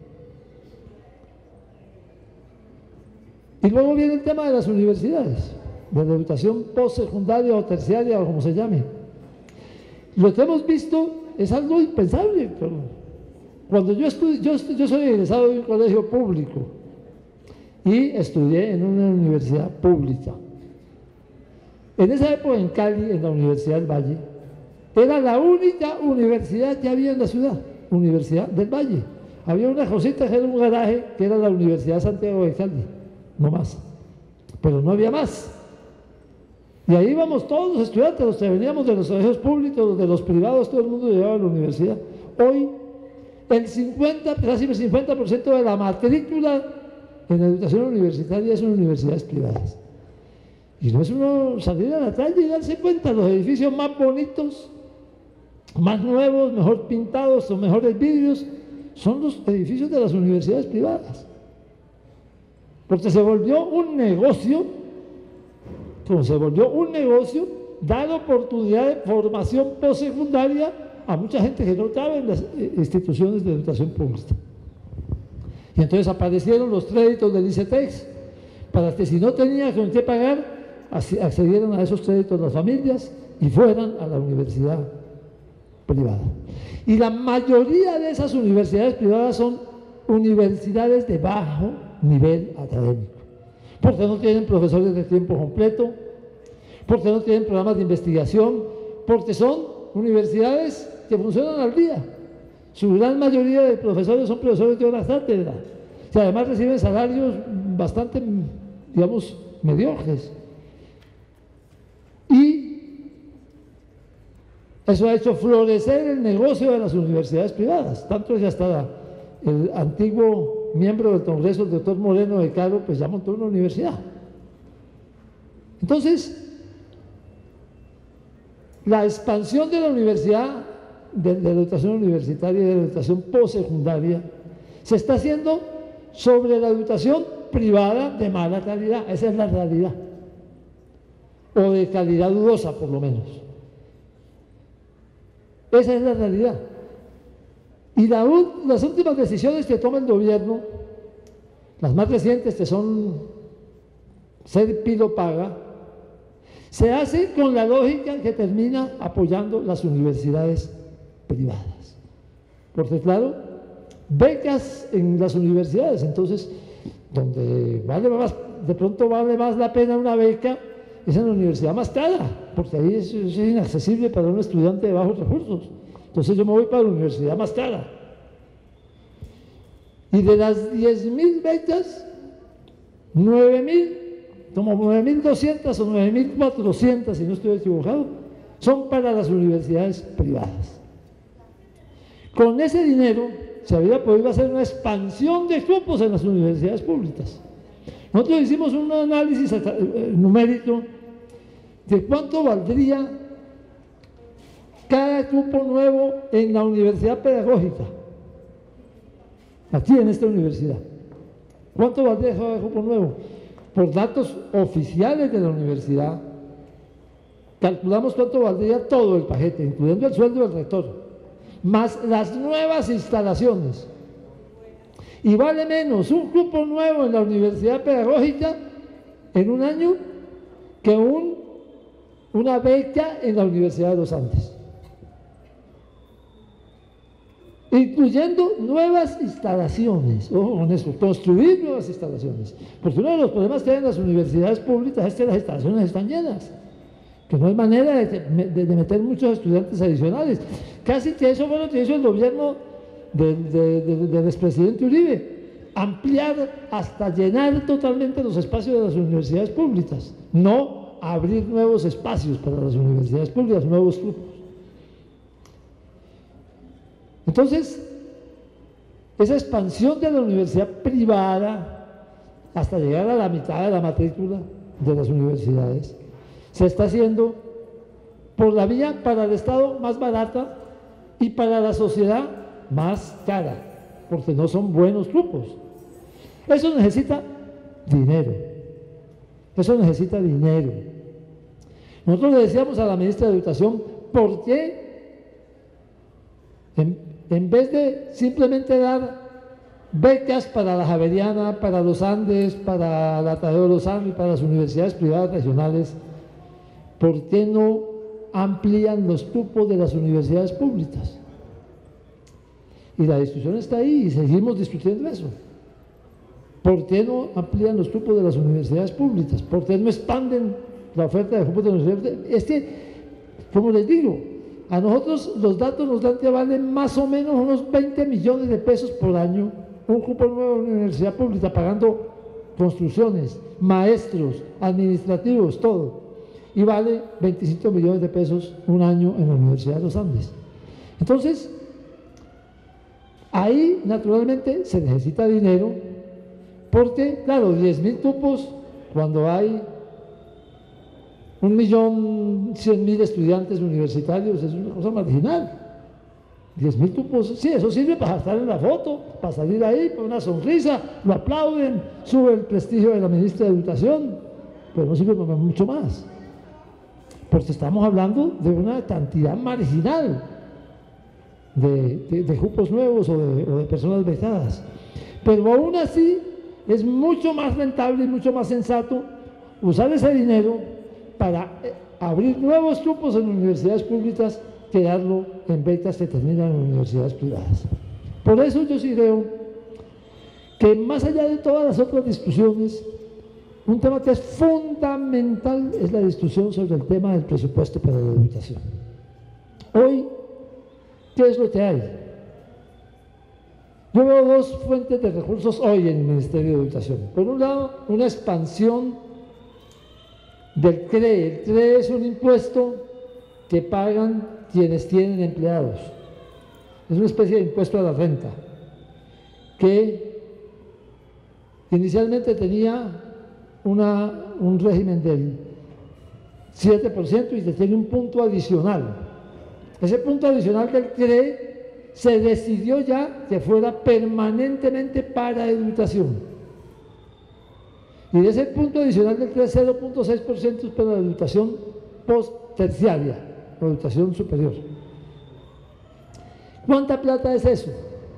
Y luego viene el tema de las universidades, de la educación postsecundaria o terciaria o como se llame. Lo que hemos visto es algo impensable. Cuando yo estudié, yo, yo soy egresado de un colegio público y estudié en una universidad pública. En esa época en Cali, en la Universidad del Valle, era la única universidad que había en la ciudad, Universidad del Valle. Había una cosita que era un garaje, que era la Universidad de Santiago de Cali, no más. Pero no había más. Y ahí íbamos todos los estudiantes, los que veníamos de los colegios públicos, de los privados, todo el mundo llegaba a la universidad. Hoy, el cincuenta, casi el cincuenta por ciento de la matrícula en educación universitaria es en universidades privadas. Y no es uno salir a la calle y darse cuenta, los edificios más bonitos, más nuevos, mejor pintados, con mejores vidrios, son los edificios de las universidades privadas. Porque se volvió un negocio, como se volvió un negocio, dar oportunidad de formación postsecundaria a mucha gente que no cabe en las instituciones de educación pública. Y entonces aparecieron los créditos del ICETEX, para que si no tenían con qué pagar, accedieran a esos créditos las familias y fueran a la universidad privada. Y la mayoría de esas universidades privadas son universidades de bajo nivel académico, porque no tienen profesores de tiempo completo, porque no tienen programas de investigación, porque son universidades que funcionan al día. Su gran mayoría de profesores son profesores de horas cátedra, que además reciben salarios bastante, digamos, mediocres. Y eso ha hecho florecer el negocio de las universidades privadas, tanto que hasta el antiguo miembro del Congreso, el doctor Moreno de Caro, pues ya montó una universidad. Entonces, la expansión de la universidad, de, de la educación universitaria y de la educación postsecundaria, se está haciendo sobre la educación privada de mala calidad. Esa es la realidad, o de calidad dudosa por lo menos. Esa es la realidad. Y la, las últimas decisiones que toma el gobierno, las más recientes, que son ser pido paga, se hace con la lógica que termina apoyando las universidades privadas. Porque claro, becas en las universidades, entonces, donde vale más, de pronto vale más la pena una beca, es en la universidad más cara, porque ahí es, es inaccesible para un estudiante de bajos recursos. Entonces yo me voy para la universidad más cara. Y de las diez mil becas, nueve mil, como nueve mil doscientas o nueve mil cuatrocientas, si no estoy equivocado, son para las universidades privadas. Con ese dinero se había podido hacer una expansión de cupos en las universidades públicas. Nosotros hicimos un análisis numérico de cuánto valdría cada cupo nuevo en la universidad pedagógica, aquí en esta universidad. ¿Cuánto valdría cada cupo nuevo? Por datos oficiales de la universidad, calculamos cuánto valdría todo el paquete, incluyendo el sueldo del rector, más las nuevas instalaciones. Y vale menos un cupo nuevo en la universidad pedagógica en un año que un, una beca en la Universidad de los Andes, incluyendo nuevas instalaciones. Ojo con eso, construir nuevas instalaciones, porque uno de los problemas que hay en las universidades públicas es que las instalaciones están llenas, que no hay manera de, de, de meter muchos estudiantes adicionales. Casi que eso fue lo que hizo el gobierno del de, de, de expresidente Uribe, ampliar hasta llenar totalmente los espacios de las universidades públicas, no abrir nuevos espacios para las universidades públicas, nuevos grupos. Entonces, esa expansión de la universidad privada hasta llegar a la mitad de la matrícula de las universidades se está haciendo por la vía para el Estado más barata y para la sociedad más cara, porque no son buenos grupos. Eso necesita dinero, eso necesita dinero. Nosotros le decíamos a la ministra de Educación, ¿por qué en, en vez de simplemente dar becas para la Javeriana, para los Andes, para la Tadeo Lozano y para las universidades privadas regionales, ¿por qué no amplían los cupos de las universidades públicas? Y la discusión está ahí y seguimos discutiendo eso. ¿Por qué no amplían los cupos de las universidades públicas? ¿Por qué no expanden la oferta de cupos de las universidades? Es que, como les digo, a nosotros los datos nos dan que valen más o menos unos veinte millones de pesos por año un cupo nuevo en una universidad pública, pagando construcciones, maestros, administrativos, todo. Y vale veinticinco millones de pesos un año en la Universidad de los Andes. Entonces, ahí naturalmente se necesita dinero, porque, claro, diez mil cupos, cuando hay un millón cien mil estudiantes universitarios, es una cosa marginal. diez mil cupos, sí, eso sirve para estar en la foto, para salir ahí, para una sonrisa, lo aplauden, sube el prestigio de la ministra de Educación, pero no sirve para mucho más, porque estamos hablando de una cantidad marginal de, de, de cupos nuevos o de, o de personas becadas. Pero aún así es mucho más rentable y mucho más sensato usar ese dinero para abrir nuevos cupos en universidades públicas que darlo en becas que terminan en universidades privadas. Por eso yo sí creo que, más allá de todas las otras discusiones, un tema que es fundamental es la discusión sobre el tema del presupuesto para la educación. Hoy, ¿qué es lo que hay? Yo veo dos fuentes de recursos hoy en el Ministerio de Educación. Por un lado, una expansión del C R E. El C R E es un impuesto que pagan quienes tienen empleados. Es una especie de impuesto a la renta que inicialmente tenía una, un régimen del siete por ciento y se tiene un punto adicional. Ese punto adicional del C R E se decidió ya que fuera permanentemente para educación. Y de ese punto adicional del C R E, cero punto seis por ciento es para la educación post-terciaria, la educación superior. ¿Cuánta plata es eso?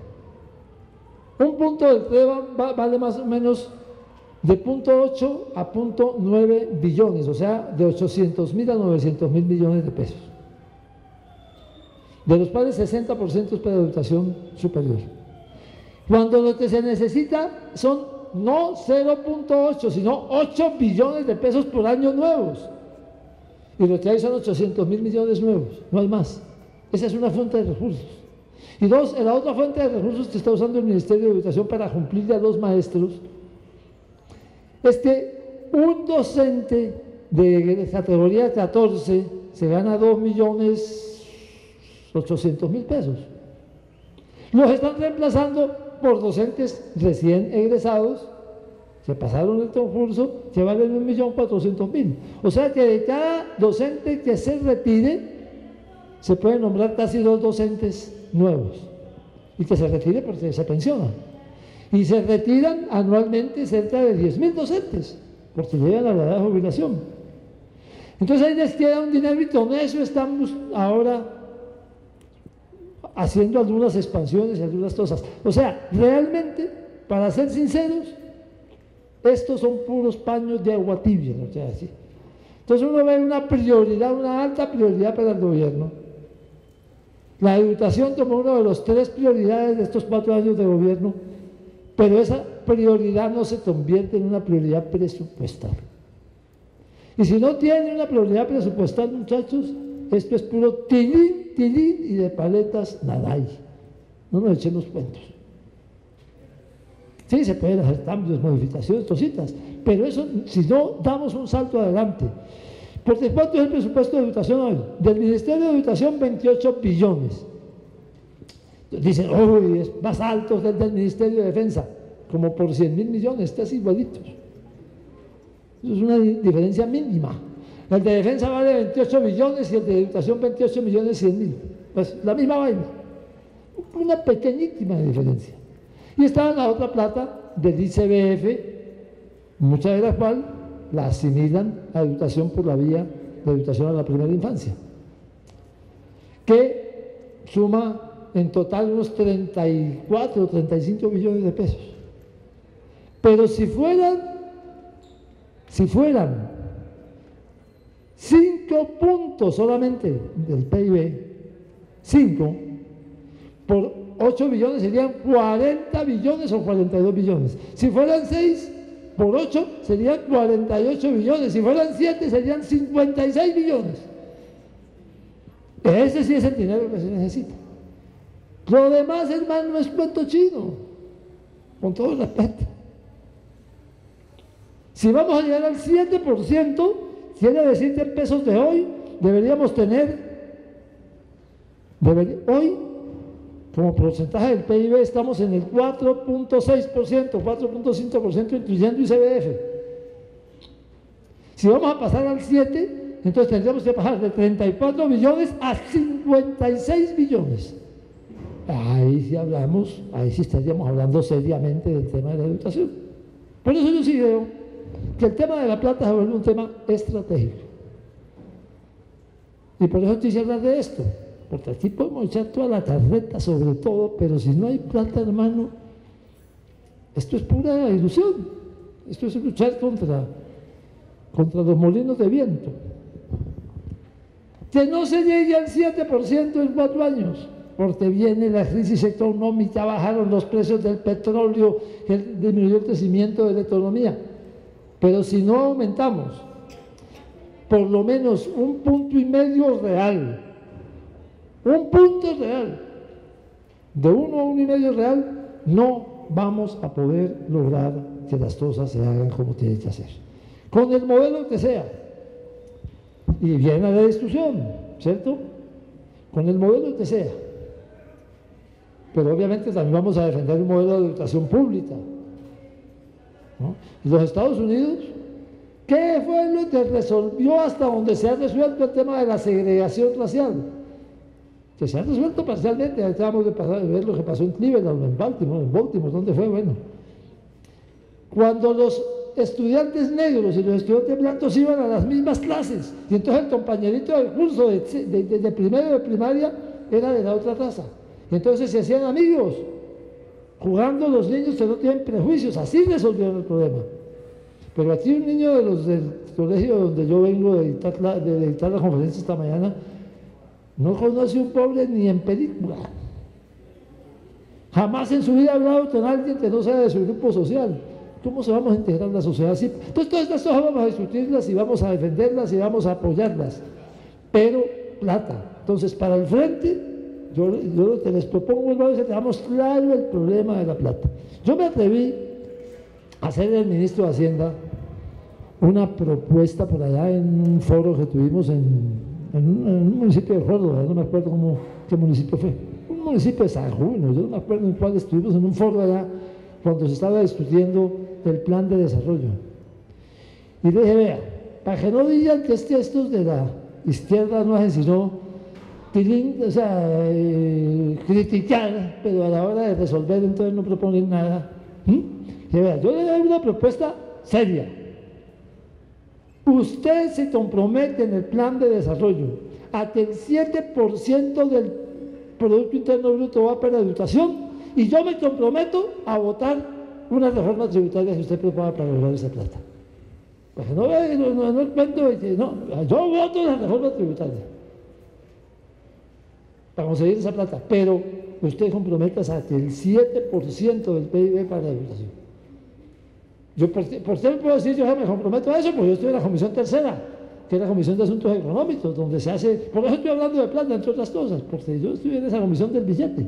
Un punto del C R E vale más o menos de punto ocho a punto nueve billones, o sea, de ochocientos mil a novecientos mil millones de pesos. De los cuales sesenta por ciento es para educación superior. Cuando lo que se necesita son no cero punto ocho, sino ocho billones de pesos por año nuevos. Y lo que hay son ochocientos mil millones nuevos, no hay más. Esa es una fuente de recursos. Y dos, la otra fuente de recursos que está usando el Ministerio de Educación para cumplirle a los maestros es que un docente de categoría catorce se gana dos millones ochocientos mil pesos. Los están reemplazando por docentes recién egresados que pasaron el concurso que valen un millón cuatrocientos mil. O sea que de cada docente que se retire se pueden nombrar casi dos docentes nuevos y que se retire porque se pensionan. Y se retiran anualmente cerca de diez mil docentes porque llegan a la edad de jubilación. Entonces ahí les queda un dinero y con eso estamos ahora haciendo algunas expansiones y algunas cosas. O sea, realmente, para ser sinceros, estos son puros paños de agua tibia, ¿no? Entonces uno ve una prioridad, una alta prioridad para el gobierno. La educación como una de las tres prioridades de estos cuatro años de gobierno, pero esa prioridad no se convierte en una prioridad presupuestal. Y si no tiene una prioridad presupuestal, muchachos, esto es puro tilín, tilín y de paletas nada hay. No nos echemos cuentos. Sí, se pueden hacer cambios, modificaciones, cositas, pero eso, si no damos un salto adelante. Porque ¿cuánto es el presupuesto de educación hoy? Del Ministerio de Educación, veintiocho billones. Dicen, uy, es más alto que el del Ministerio de Defensa, como por cien mil millones, casi igualitos. Eso es una diferencia mínima. El de Defensa vale veintiocho billones y el de Educación veintiocho millones cien mil. Pues la misma vaina. Una pequeñísima diferencia. Y estaba la otra plata del I C B F, mucha de la cual la asimilan a educación por la vía de educación a la primera infancia, que suma en total unos treinta y cuatro o treinta y cinco billones de pesos. Pero si fueran, si fueran cinco puntos solamente del P I B, cinco por ocho billones serían cuarenta billones o cuarenta y dos billones. Si fueran seis por ocho serían cuarenta y ocho billones. Si fueran siete serían cincuenta y seis billones. Ese sí es el dinero que se necesita. Lo demás, hermano, es cuento chino, con todo el respeto. Si vamos a llegar al siete por ciento, quiere decir que en pesos de hoy deberíamos tener, debería, hoy, como porcentaje del P I B, estamos en el cuatro punto seis por ciento, cuatro punto cinco por ciento, incluyendo I C B F. Si vamos a pasar al siete, entonces tendríamos que pasar de treinta y cuatro billones a cincuenta y seis billones. Ahí sí hablamos, ahí sí estaríamos hablando seriamente del tema de la educación. Por eso yo sí veo que el tema de la plata se vuelve un tema estratégico. Y por eso quise hablar de esto, porque aquí podemos echar toda la carreta sobre todo, pero si no hay plata, hermano, esto es pura ilusión. Esto es luchar contra, contra los molinos de viento. Que no se llegue al siete por ciento en cuatro años, porque viene la crisis económica, bajaron los precios del petróleo, que disminuyó el crecimiento de la economía. Pero si no aumentamos por lo menos un punto y medio real, un punto real, de uno a uno y medio real, no vamos a poder lograr que las cosas se hagan como tienen que hacer, con el modelo que sea. Y viene la discusión, ¿cierto? Con el modelo que sea. Pero obviamente también vamos a defender un modelo de educación pública, ¿no? Y los Estados Unidos, ¿Qué fue lo que resolvió hasta donde se ha resuelto el tema de la segregación racial? Que se ha resuelto parcialmente. Acabamos de, pasar, de ver lo que pasó en Cleveland, en Baltimore, en Baltimore, ¿dónde fue? Bueno, cuando los estudiantes negros y los estudiantes blancos iban a las mismas clases, y entonces el compañerito del curso de, de, de, de primero de primaria era de la otra raza, y entonces se hacían amigos, jugando los niños que no tienen prejuicios, así resolvieron el problema. Pero aquí un niño de los del colegio donde yo vengo de dictar la, de dictar la conferencia esta mañana, no conoce un pobre ni en película. Jamás en su vida ha hablado con alguien que no sea de su grupo social. ¿Cómo se vamos a integrar en la sociedad así? Entonces todas estas cosas vamos a discutirlas y vamos a defenderlas y vamos a apoyarlas. Pero plata. Entonces para el frente, yo, yo lo que les propongo es que tengamos claro el problema de la plata. Yo me atreví a hacer al ministro de Hacienda una propuesta por allá en un foro que tuvimos en, en, un, en un municipio de Córdoba, no me acuerdo cómo, qué municipio fue, un municipio de San Juno, yo no me acuerdo en cuál estuvimos en un foro allá cuando se estaba discutiendo el plan de desarrollo. Y le dije, vea, para que no digan que este, estos de la izquierda no hacen sino tilín, o sea, eh, criticar, pero a la hora de resolver entonces no proponen nada. ¿Mm? Y vea, yo le doy una propuesta seria. Usted se compromete en el plan de desarrollo a que el siete por ciento del Producto Interno Bruto va para educación, y yo me comprometo a votar una reforma tributaria que usted proponga para lograr esa plata. Porque no, no, no, no cuento de que no, yo voto la reforma tributaria para conseguir esa plata, pero usted comprometa a que el siete por ciento del P I B para la educación. Yo, por, por qué puedo decir yo me comprometo a eso? Porque yo estoy en la Comisión Tercera, que es la Comisión de Asuntos Económicos, donde se hace, por eso estoy hablando de plata, entre otras cosas, porque yo estoy en esa Comisión del billete.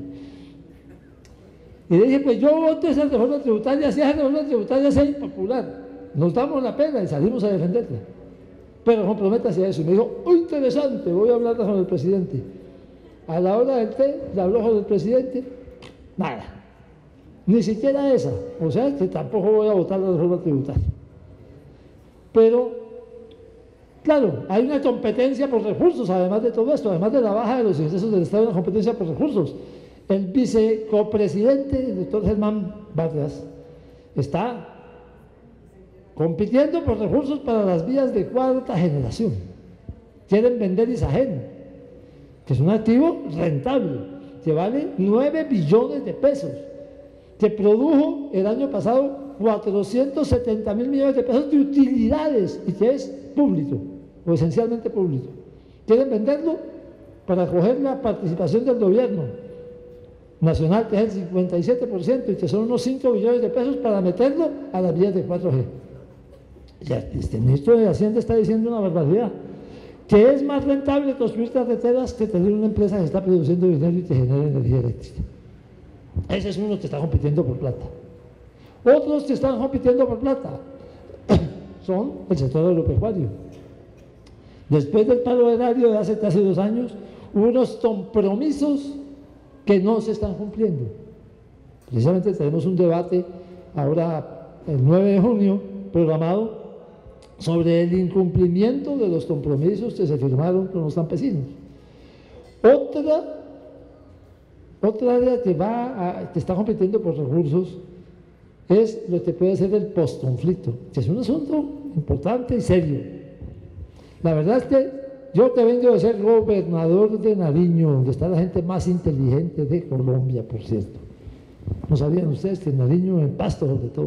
Y le dije, pues yo voto esa reforma tributaria, si esa reforma tributaria sea impopular, nos damos la pena y salimos a defenderla. Pero comprométase a eso. Y me dijo, oh, interesante, voy a hablar con el presidente. A la hora del té, le habló con el presidente, nada. Ni siquiera esa. O sea, que tampoco voy a votar la reforma tributaria. Pero, claro, hay una competencia por recursos, además de todo esto, además de la baja de los ingresos del Estado, una competencia por recursos. El vicecopresidente, el doctor Germán Vargas, está compitiendo por recursos para las vías de cuarta generación. Quieren vender Isagen, que es un activo rentable, que vale nueve billones de pesos, que produjo el año pasado cuatrocientos setenta mil millones de pesos de utilidades y que es público, o esencialmente público. Quieren venderlo para coger la participación del gobierno nacional, que es el cincuenta y siete por ciento, y que son unos cinco billones de pesos para meterlo a las vías de cuatro G. Ya, este ministro de Hacienda está diciendo una barbaridad, que es más rentable construir carreteras que tener una empresa que está produciendo dinero y que genera energía eléctrica. Ese es uno que está compitiendo por plata. Otros que están compitiendo por plata son el sector agropecuario. Después del paro agrario de hace casi dos años, hubo unos compromisos que no se están cumpliendo. Precisamente tenemos un debate ahora el nueve de junio programado sobre el incumplimiento de los compromisos que se firmaron con los campesinos. Otra, otra área que, va a, que está compitiendo por recursos es lo que puede ser el postconflicto, que es un asunto importante y serio. La verdad es que yo que vengo de ser gobernador de Nariño, donde está la gente más inteligente de Colombia, por cierto. ¿No sabían ustedes que en Nariño, en Pasto sobre todo?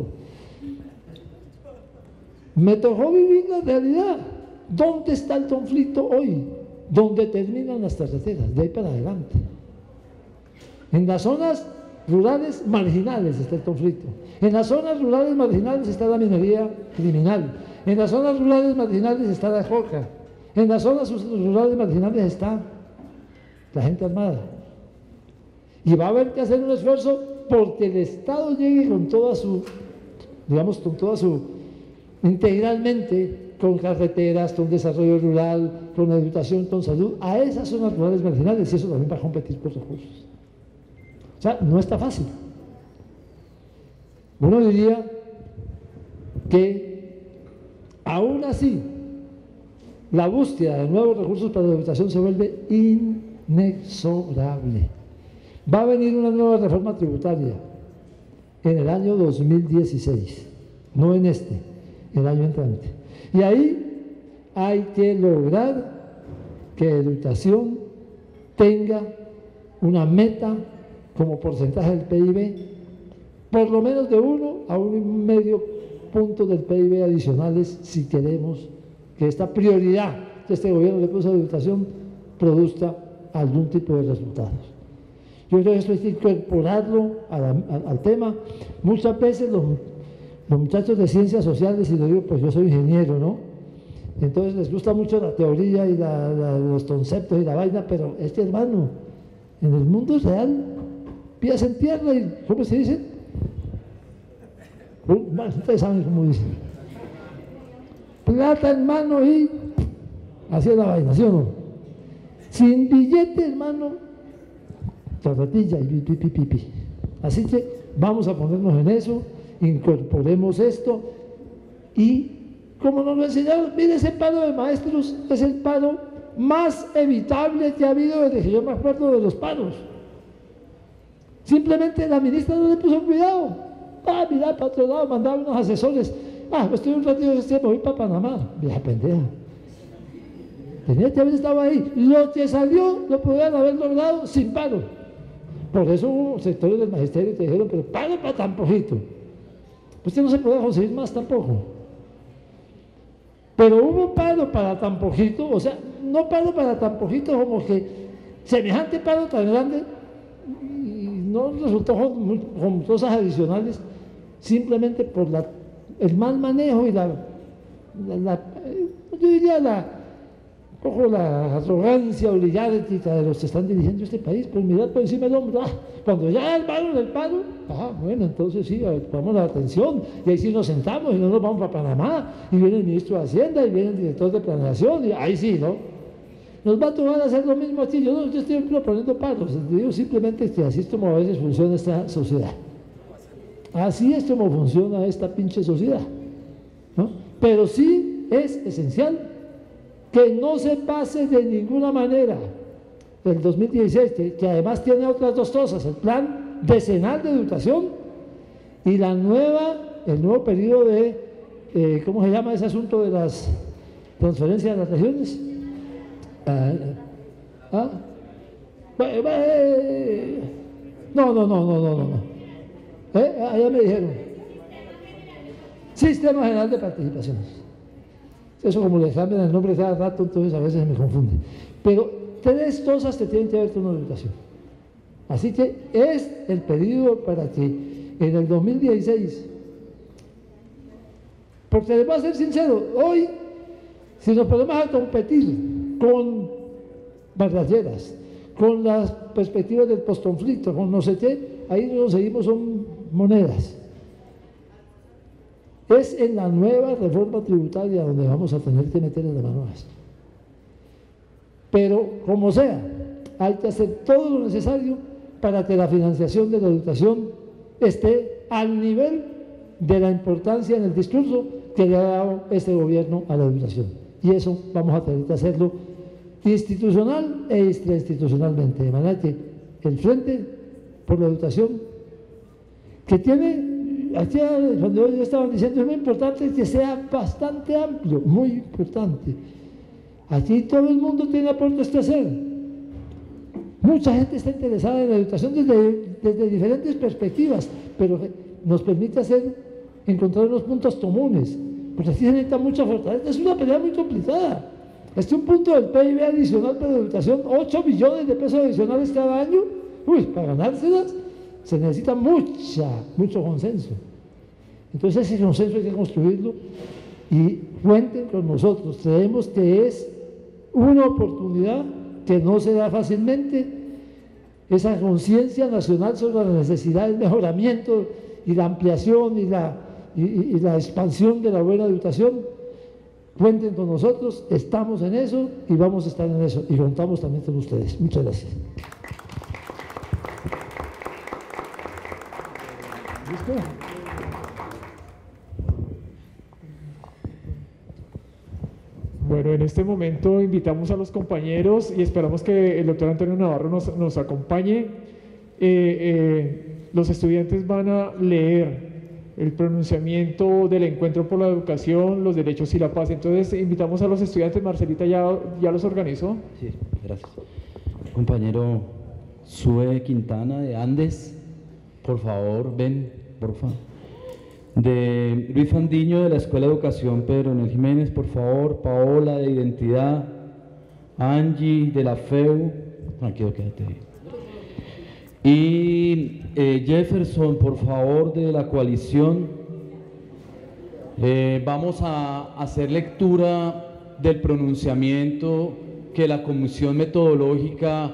Me tocó vivir la realidad. ¿Dónde está el conflicto hoy? ¿Dónde terminan las carreteras? De ahí para adelante. En las zonas rurales marginales está el conflicto. En las zonas rurales marginales está la minería criminal. En las zonas rurales marginales está la coca. En las zonas rurales marginales está la gente armada. Y va a haber que hacer un esfuerzo porque el Estado llegue con toda su, digamos, con toda su, integralmente, con carreteras, con desarrollo rural, con educación, con salud, a esas zonas rurales marginales, y eso también va a competir por recursos. O sea, no está fácil. Uno diría que aún así, la búsqueda de nuevos recursos para la educación se vuelve inexorable. Va a venir una nueva reforma tributaria en el año dos mil dieciséis, no en este, el año entrante. Y ahí hay que lograr que educación tenga una meta como porcentaje del P I B, por lo menos de uno a uno y medio punto del P I B adicionales, si queremos que esta prioridad que este gobierno le puso a la educación produzca algún tipo de resultados. Yo creo que esto hay que incorporarlo a la, a, al tema. Muchas veces los, los muchachos de ciencias sociales, y lo digo pues yo soy ingeniero, ¿no? Entonces les gusta mucho la teoría y la, la, los conceptos y la vaina, pero este hermano, en el mundo real, pies en tierra y, ¿cómo se dice? Bueno, ustedes saben cómo dicen. Plata en mano y así es la vaina, ¿sí o no? Sin billete, hermano, torratilla y pi, pi, pi, pi. Así que vamos a ponernos en eso, incorporemos esto y, como nos lo enseñaron, mire, ese paro de maestros es el paro más evitable que ha habido desde que yo me acuerdo de los paros. Simplemente la ministra no le puso cuidado. Ah, mira, para otro lado, mandaba unos asesores. Ah, estoy un ratito de este, me voy para Panamá. Vieja pendeja. Tenía que haber estado ahí. Lo que salió lo podían haber logrado sin paro. Por eso hubo sectores del magisterio que dijeron, pero paro para tan poquito. Pues que no se puede conseguir más tampoco. Pero hubo paro para tan poquito, o sea, no paro para tan poquito como que semejante paro tan grande y no resultó con, con cosas adicionales, simplemente por la, el mal manejo y la, la, la yo diría la, ojo, la arrogancia oligarquica de los que están dirigiendo este país, pues mirar por encima del hombro, ah, cuando ya el paro del paro, ah, bueno, entonces sí, vamos la atención, y ahí sí nos sentamos y no nos vamos para Panamá, y viene el ministro de Hacienda, y viene el director de Planeación, y ahí sí, ¿no? Nos va a tomar hacer lo mismo aquí, yo no yo estoy proponiendo paros, digo simplemente que así es como a veces funciona esta sociedad. Así es como funciona esta pinche sociedad, ¿no? Pero sí es esencial que no se pase de ninguna manera el dos mil dieciséis, que, que además tiene otras dos cosas, el plan decenal de educación y la nueva, el nuevo periodo de, eh, ¿cómo se llama ese asunto de las transferencias de las regiones? Ah, ¿ah? No, no, no, no, no, no. ¿Eh? Allá me dijeron. Sistema General de Participaciones. Eso como le cambian el nombre cada rato, entonces a veces me confunde. Pero tres cosas que tienen que ver con la educación. Así que es el pedido para que en el dos mil dieciséis, porque les voy a ser sincero, hoy, si nos ponemos a competir con barrayeras, con las perspectivas del postconflicto, con no sé qué, ahí nos seguimos son monedas. Es en la nueva reforma tributaria donde vamos a tener que meterle la mano a esto. Pero, como sea, hay que hacer todo lo necesario para que la financiación de la educación esté al nivel de la importancia en el discurso que le ha dado este gobierno a la educación. Y eso vamos a tener que hacerlo institucional e extrainstitucionalmente, de manera que el Frente por la Educación, que tiene, aquí cuando ellos estaban diciendo, es muy importante que sea bastante amplio, muy importante. Aquí todo el mundo tiene aportes que hacer. Mucha gente está interesada en la educación desde, desde diferentes perspectivas, pero nos permite hacer, encontrar unos puntos comunes, porque aquí se necesita mucha fortaleza. Es una pelea muy complicada. Este es un punto del P I B adicional para la educación, ocho billones de pesos adicionales cada año. Uy, para ganárselas se necesita mucha, mucho consenso. Entonces ese consenso hay que construirlo y cuenten con nosotros. Creemos que es una oportunidad que no se da fácilmente, esa conciencia nacional sobre la necesidad del mejoramiento y la ampliación y la, y, y la expansión de la buena educación. Cuenten con nosotros, estamos en eso y vamos a estar en eso y contamos también con ustedes. Muchas gracias. ¿Listo? Bueno, en este momento invitamos a los compañeros y esperamos que el doctor Antonio Navarro nos, nos acompañe. Eh, eh, los estudiantes van a leer el pronunciamiento del Encuentro por la Educación, los Derechos y la Paz. Entonces invitamos a los estudiantes. Marcelita ya, ya los organizó. Sí, gracias. Compañero Sue Quintana de Andes, por favor, ven, por favor. De Luis Fandiño de la Escuela de Educación Pedro Enel Jiménez, por favor. Paola de Identidad, Angie de la F E U, tranquilo, quédate ahí. Y eh, Jefferson, por favor, de la coalición. Eh, vamos a hacer lectura del pronunciamiento que la Comisión Metodológica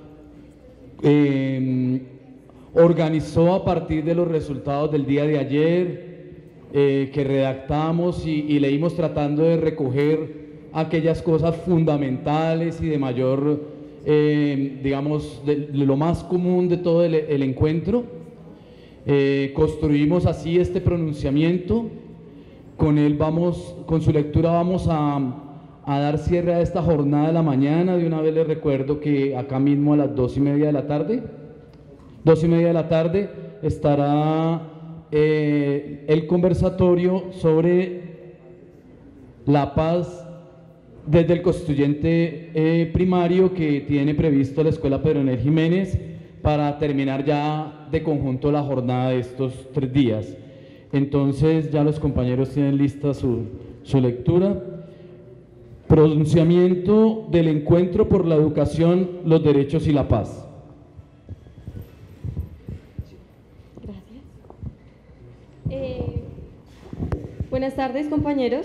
eh, organizó a partir de los resultados del día de ayer, eh, que redactamos y, y leímos tratando de recoger aquellas cosas fundamentales y de mayor... Eh, digamos, de, de lo más común de todo el, el encuentro. Eh, construimos así este pronunciamiento. Con él vamos, con su lectura vamos a, a dar cierre a esta jornada de la mañana. De una vez les recuerdo que acá mismo a las dos y media de la tarde, dos y media de la tarde, estará eh, el conversatorio sobre la paz desde el constituyente eh, primario que tiene previsto la Escuela Pedro Enel Jiménez, para terminar ya de conjunto la jornada de estos tres días. Entonces ya los compañeros tienen lista su, su lectura. Pronunciamiento del Encuentro por la Educación, los Derechos y la Paz. Gracias. Eh, buenas tardes, compañeros.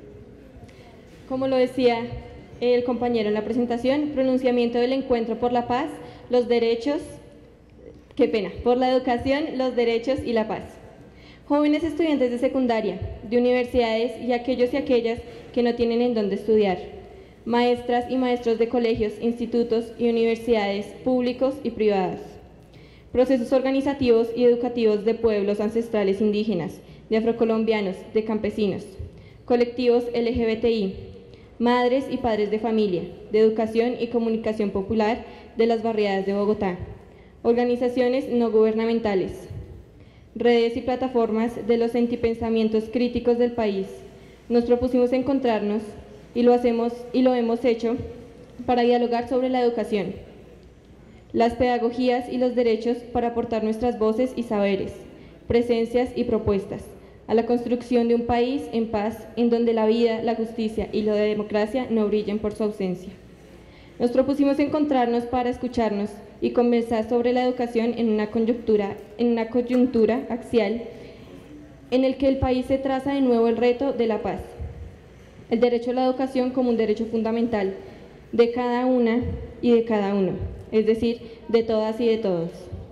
Como lo decía el compañero en la presentación, pronunciamiento del Encuentro por la Paz, los derechos, qué pena, por la educación, los derechos y la paz. Jóvenes estudiantes de secundaria, de universidades y aquellos y aquellas que no tienen en dónde estudiar, maestras y maestros de colegios, institutos y universidades públicos y privados, procesos organizativos y educativos de pueblos ancestrales indígenas, de afrocolombianos, de campesinos, colectivos L G B T I, madres y padres de familia, de educación y comunicación popular de las barriadas de Bogotá, organizaciones no gubernamentales, redes y plataformas de los sentipensamientos críticos del país. Nos propusimos encontrarnos y lo hacemos y lo hemos hecho para dialogar sobre la educación, las pedagogías y los derechos, para aportar nuestras voces y saberes, presencias y propuestas a la construcción de un país en paz, en donde la vida, la justicia y la democracia no brillen por su ausencia. Nos propusimos encontrarnos para escucharnos y conversar sobre la educación en una coyuntura, en una coyuntura axial en el que el país se traza de nuevo el reto de la paz, el derecho a la educación como un derecho fundamental de cada una y de cada uno, es decir, de todas y de todos.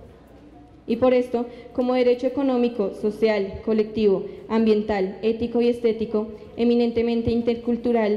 Y por esto, como derecho económico, social, colectivo, ambiental, ético y estético, eminentemente intercultural,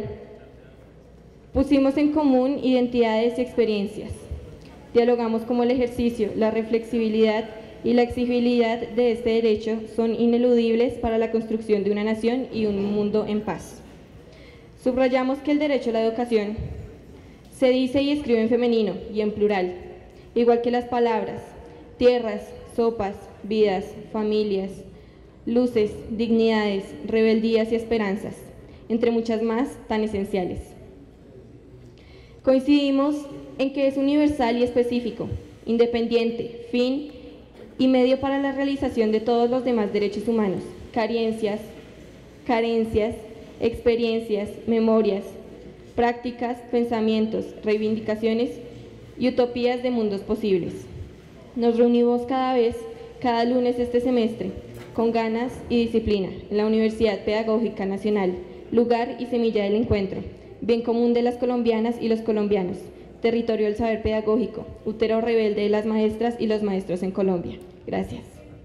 pusimos en común identidades y experiencias. Dialogamos como el ejercicio, la reflexibilidad y la exigibilidad de este derecho son ineludibles para la construcción de una nación y un mundo en paz. Subrayamos que el derecho a la educación se dice y escribe en femenino y en plural, igual que las palabras tierras, sopas, vidas, familias, luces, dignidades, rebeldías y esperanzas, entre muchas más tan esenciales. Coincidimos en que es universal y específico, independiente, fin y medio para la realización de todos los demás derechos humanos, carencias, carencias, experiencias, memorias, prácticas, pensamientos, reivindicaciones y utopías de mundos posibles. Nos reunimos cada vez, cada lunes este semestre, con ganas y disciplina, en la Universidad Pedagógica Nacional, lugar y semilla del encuentro, bien común de las colombianas y los colombianos, territorio del saber pedagógico, útero rebelde de las maestras y los maestros en Colombia. Gracias.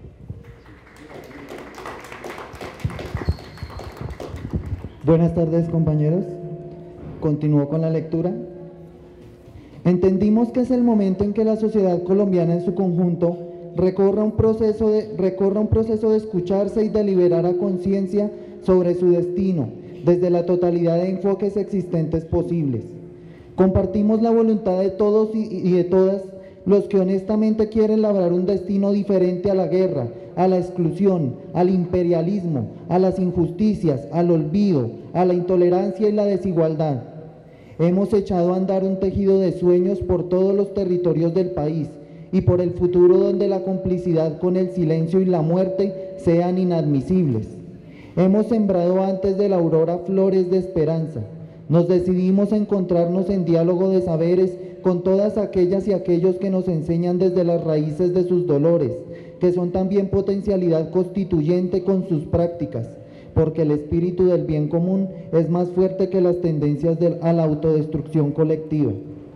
Buenas tardes, compañeros. Continúo con la lectura. Entendimos que es el momento en que la sociedad colombiana en su conjunto recorra un proceso de, recorra un proceso de escucharse y deliberar a conciencia sobre su destino, desde la totalidad de enfoques existentes posibles. Compartimos la voluntad de todos y de todas los que honestamente quieren labrar un destino diferente a la guerra, a la exclusión, al imperialismo, a las injusticias, al olvido, a la intolerancia y la desigualdad. Hemos echado a andar un tejido de sueños por todos los territorios del país y por el futuro donde la complicidad con el silencio y la muerte sean inadmisibles. Hemos sembrado antes de la aurora flores de esperanza. Nos decidimos a encontrarnos en diálogo de saberes con todas aquellas y aquellos que nos enseñan desde las raíces de sus dolores, que son también potencialidad constituyente con sus prácticas, porque el espíritu del bien común es más fuerte que las tendencias de, a la autodestrucción colectiva.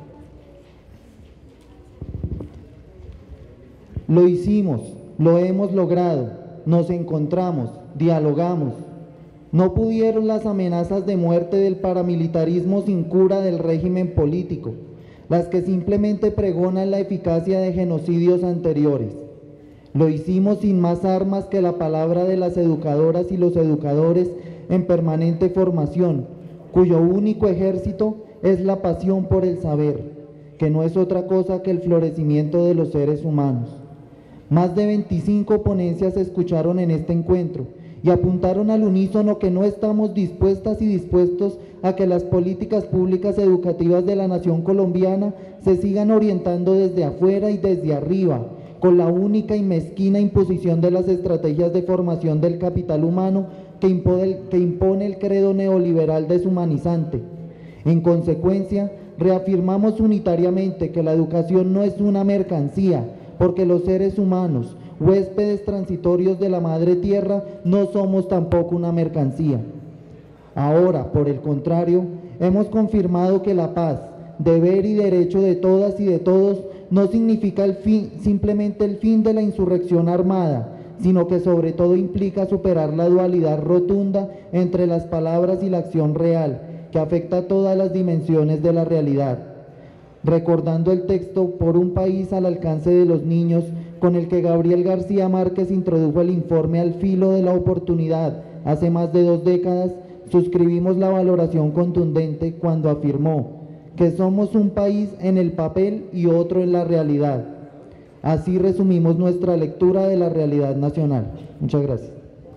Lo hicimos, lo hemos logrado, nos encontramos, dialogamos. No pudieron las amenazas de muerte del paramilitarismo sin cura del régimen político, las que simplemente pregonan la eficacia de genocidios anteriores. Lo hicimos sin más armas que la palabra de las educadoras y los educadores en permanente formación, cuyo único ejército es la pasión por el saber, que no es otra cosa que el florecimiento de los seres humanos. Más de veinticinco ponencias se escucharon en este encuentro y apuntaron al unísono que no estamos dispuestas y dispuestos a que las políticas públicas educativas de la nación colombiana se sigan orientando desde afuera y desde arriba, con la única y mezquina imposición de las estrategias de formación del capital humano que impone el, que impone el credo neoliberal deshumanizante. En consecuencia, reafirmamos unitariamente que la educación no es una mercancía, porque los seres humanos, huéspedes transitorios de la madre tierra, no somos tampoco una mercancía. Ahora, por el contrario, hemos confirmado que la paz, deber y derecho de todas y de todos, no significa el fin, simplemente el fin de la insurrección armada, sino que sobre todo implica superar la dualidad rotunda entre las palabras y la acción real, que afecta a todas las dimensiones de la realidad. Recordando el texto Por un país al alcance de los niños, con el que Gabriel García Márquez introdujo el informe Al filo de la oportunidad hace más de dos décadas, suscribimos la valoración contundente cuando afirmó que somos un país en el papel y otro en la realidad. Así resumimos nuestra lectura de la realidad nacional. Muchas gracias.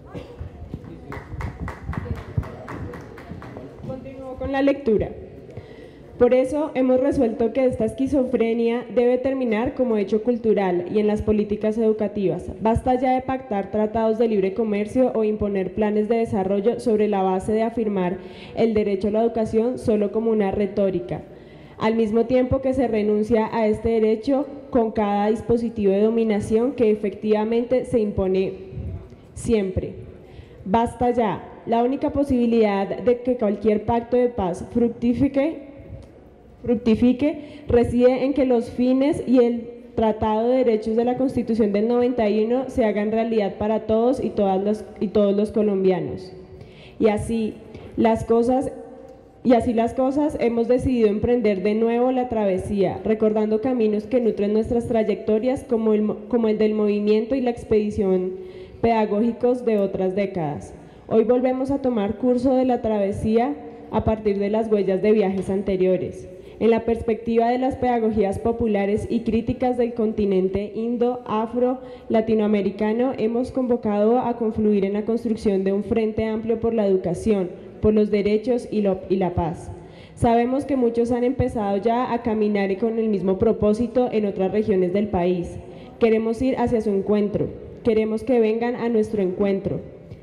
Continúo con la lectura. Por eso hemos resuelto que esta esquizofrenia debe terminar como hecho cultural y en las políticas educativas. Basta ya de pactar tratados de libre comercio o imponer planes de desarrollo sobre la base de afirmar el derecho a la educación solo como una retórica, al mismo tiempo que se renuncia a este derecho con cada dispositivo de dominación que efectivamente se impone siempre. Basta ya. La única posibilidad de que cualquier pacto de paz fructifique fructifique reside en que los fines y el Tratado de Derechos de la Constitución del noventa y uno se hagan realidad para todos y, todas los, y todos los colombianos. Y así las cosas Y así las cosas, hemos decidido emprender de nuevo la travesía, recordando caminos que nutren nuestras trayectorias como el, como el del movimiento y la expedición pedagógicos de otras décadas. Hoy volvemos a tomar curso de la travesía a partir de las huellas de viajes anteriores. En la perspectiva de las pedagogías populares y críticas del continente indo, afro, latinoamericano, hemos convocado a confluir en la construcción de un frente amplio por la educación, por los derechos y, lo, y la paz. Sabemos que muchos han empezado ya a caminar con el mismo propósito en otras regiones del país. Queremos ir hacia su encuentro, queremos que vengan a nuestro encuentro.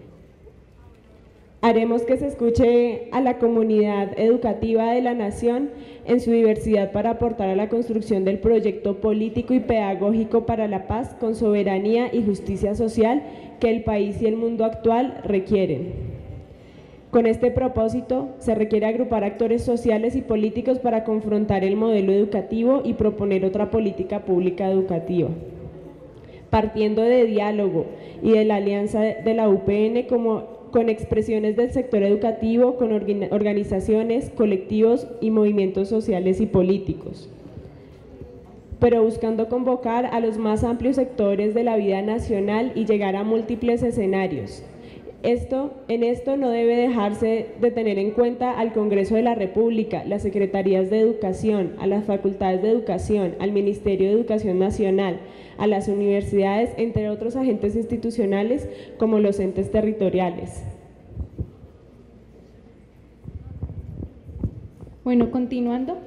Haremos que se escuche a la comunidad educativa de la nación en su diversidad para aportar a la construcción del proyecto político y pedagógico para la paz con soberanía y justicia social que el país y el mundo actual requieren. Con este propósito, se requiere agrupar actores sociales y políticos para confrontar el modelo educativo y proponer otra política pública educativa. Partiendo de diálogo y de la alianza de la U P N como con expresiones del sector educativo, con organizaciones, colectivos y movimientos sociales y políticos, pero buscando convocar a los más amplios sectores de la vida nacional y llegar a múltiples escenarios. Esto, en esto no debe dejarse de tener en cuenta al Congreso de la República, las Secretarías de Educación, a las Facultades de Educación, al Ministerio de Educación Nacional, a las universidades, entre otros agentes institucionales como los entes territoriales. Bueno, continuando.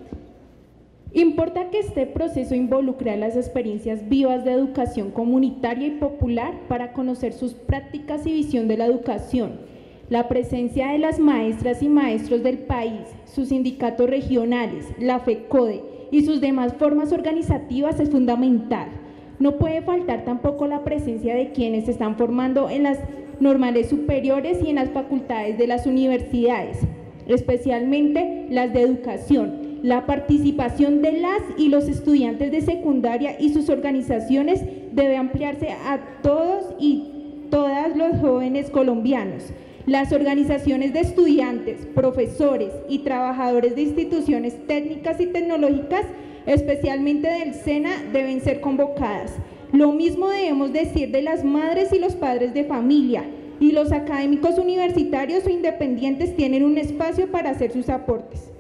Importa que este proceso involucre a las experiencias vivas de educación comunitaria y popular para conocer sus prácticas y visión de la educación. La presencia de las maestras y maestros del país, sus sindicatos regionales, la FECODE y sus demás formas organizativas es fundamental. No puede faltar tampoco la presencia de quienes se están formando en las normales superiores y en las facultades de las universidades, especialmente las de educación. La participación de las y los estudiantes de secundaria y sus organizaciones debe ampliarse a todos y todas los jóvenes colombianos. Las organizaciones de estudiantes, profesores y trabajadores de instituciones técnicas y tecnológicas, especialmente del SENA, deben ser convocadas. Lo mismo debemos decir de las madres y los padres de familia, y los académicos universitarios o independientes tienen un espacio para hacer sus aportes.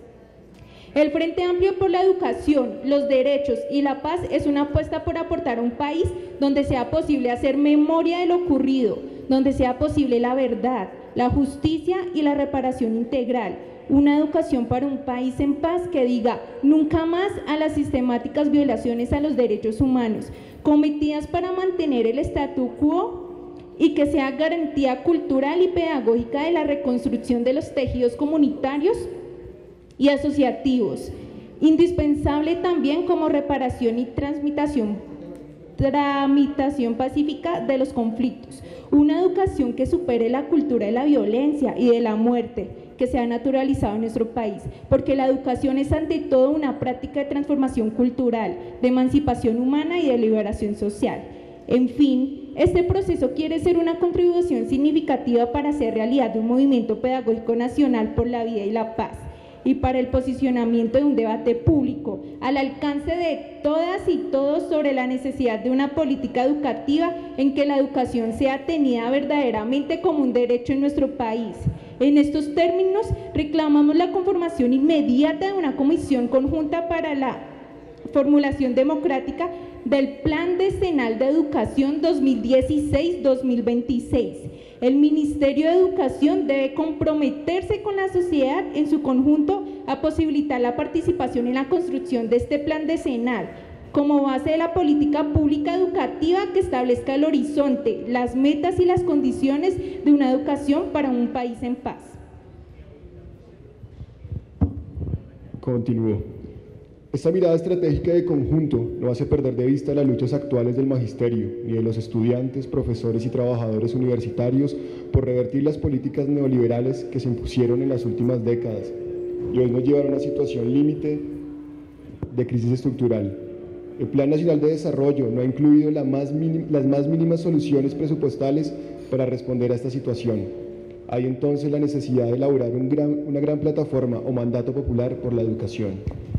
El Frente Amplio por la Educación, los Derechos y la Paz es una apuesta por aportar a un país donde sea posible hacer memoria de lo ocurrido, donde sea posible la verdad, la justicia y la reparación integral. Una educación para un país en paz que diga nunca más a las sistemáticas violaciones a los derechos humanos cometidas para mantener el statu quo y que sea garantía cultural y pedagógica de la reconstrucción de los tejidos comunitarios y asociativos, indispensable también como reparación y transmitación, tramitación pacífica de los conflictos, una educación que supere la cultura de la violencia y de la muerte que se ha naturalizado en nuestro país, porque la educación es ante todo una práctica de transformación cultural, de emancipación humana y de liberación social. En fin, este proceso quiere ser una contribución significativa para hacer realidad de un movimiento pedagógico nacional por la vida y la paz, y para el posicionamiento de un debate público al alcance de todas y todos sobre la necesidad de una política educativa en que la educación sea tenida verdaderamente como un derecho en nuestro país. En estos términos, reclamamos la conformación inmediata de una comisión conjunta para la formulación democrática del Plan Decenal de Educación dos mil dieciséis a dos mil veintiséis. El Ministerio de Educación debe comprometerse con la sociedad en su conjunto a posibilitar la participación en la construcción de este plan decenal como base de la política pública educativa que establezca el horizonte, las metas y las condiciones de una educación para un país en paz. Continúo. Esta mirada estratégica de conjunto no hace perder de vista las luchas actuales del magisterio, ni de los estudiantes, profesores y trabajadores universitarios por revertir las políticas neoliberales que se impusieron en las últimas décadas y hoy nos llevan a una situación límite de crisis estructural. El Plan Nacional de Desarrollo no ha incluido la más mínim, las más mínimas soluciones presupuestales para responder a esta situación. Hay entonces la necesidad de elaborar un gran, una gran plataforma o mandato popular por la educación.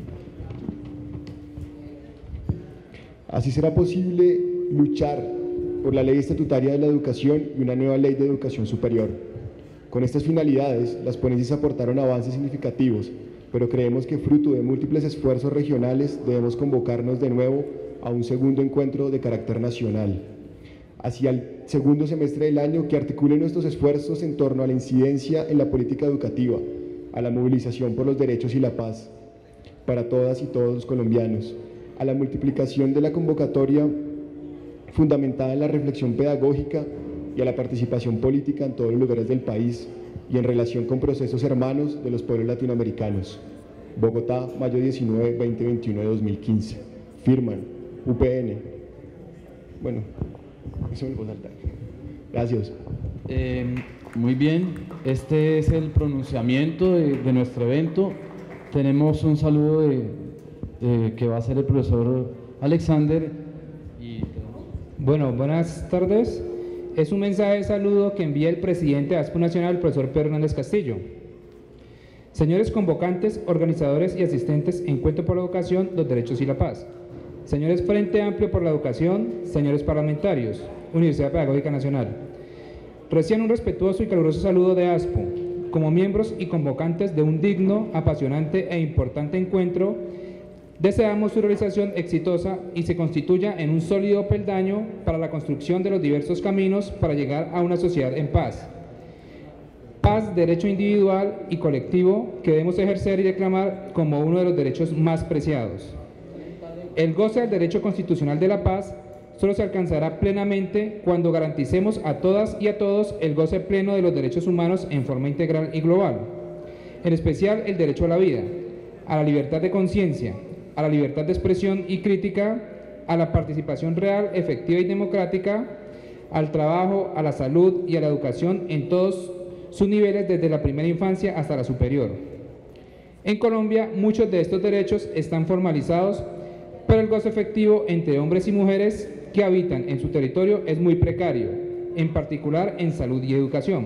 Así será posible luchar por la ley estatutaria de la educación y una nueva ley de educación superior. Con estas finalidades, las ponencias aportaron avances significativos, pero creemos que fruto de múltiples esfuerzos regionales debemos convocarnos de nuevo a un segundo encuentro de carácter nacional, hacia el segundo semestre del año, que articule nuestros esfuerzos en torno a la incidencia en la política educativa, a la movilización por los derechos y la paz para todas y todos los colombianos, a la multiplicación de la convocatoria fundamentada en la reflexión pedagógica y a la participación política en todos los lugares del país y en relación con procesos hermanos de los pueblos latinoamericanos. Bogotá, mayo diecinueve, veinte veintiuno de dos mil quince. Firman, U P N. Bueno, eso me puedo saltar. Gracias. Eh, muy bien, este es el pronunciamiento de, de nuestro evento. Tenemos un saludo de, de, que va a hacer el profesor Alexander. Y... Bueno, buenas tardes. Es un mensaje de saludo que envía el presidente de ASPO Nacional, el profesor Pedro Hernández Castillo. Señores convocantes, organizadores y asistentes, Encuentro por la Educación, los Derechos y la Paz. Señores Frente Amplio por la Educación, señores parlamentarios, Universidad Pedagógica Nacional. Recién un respetuoso y caluroso saludo de ASPO, como miembros y convocantes de un digno, apasionante e importante encuentro. Deseamos su realización exitosa y se constituya en un sólido peldaño para la construcción de los diversos caminos para llegar a una sociedad en paz. Paz, derecho individual y colectivo que debemos ejercer y reclamar como uno de los derechos más preciados. El goce del derecho constitucional de la paz solo se alcanzará plenamente cuando garanticemos a todas y a todos el goce pleno de los derechos humanos en forma integral y global, en especial el derecho a la vida, a la libertad de conciencia, a la libertad de expresión y crítica, a la participación real, efectiva y democrática, al trabajo, a la salud y a la educación en todos sus niveles desde la primera infancia hasta la superior. En Colombia, muchos de estos derechos están formalizados, pero el goce efectivo entre hombres y mujeres que habitan en su territorio es muy precario, en particular en salud y educación.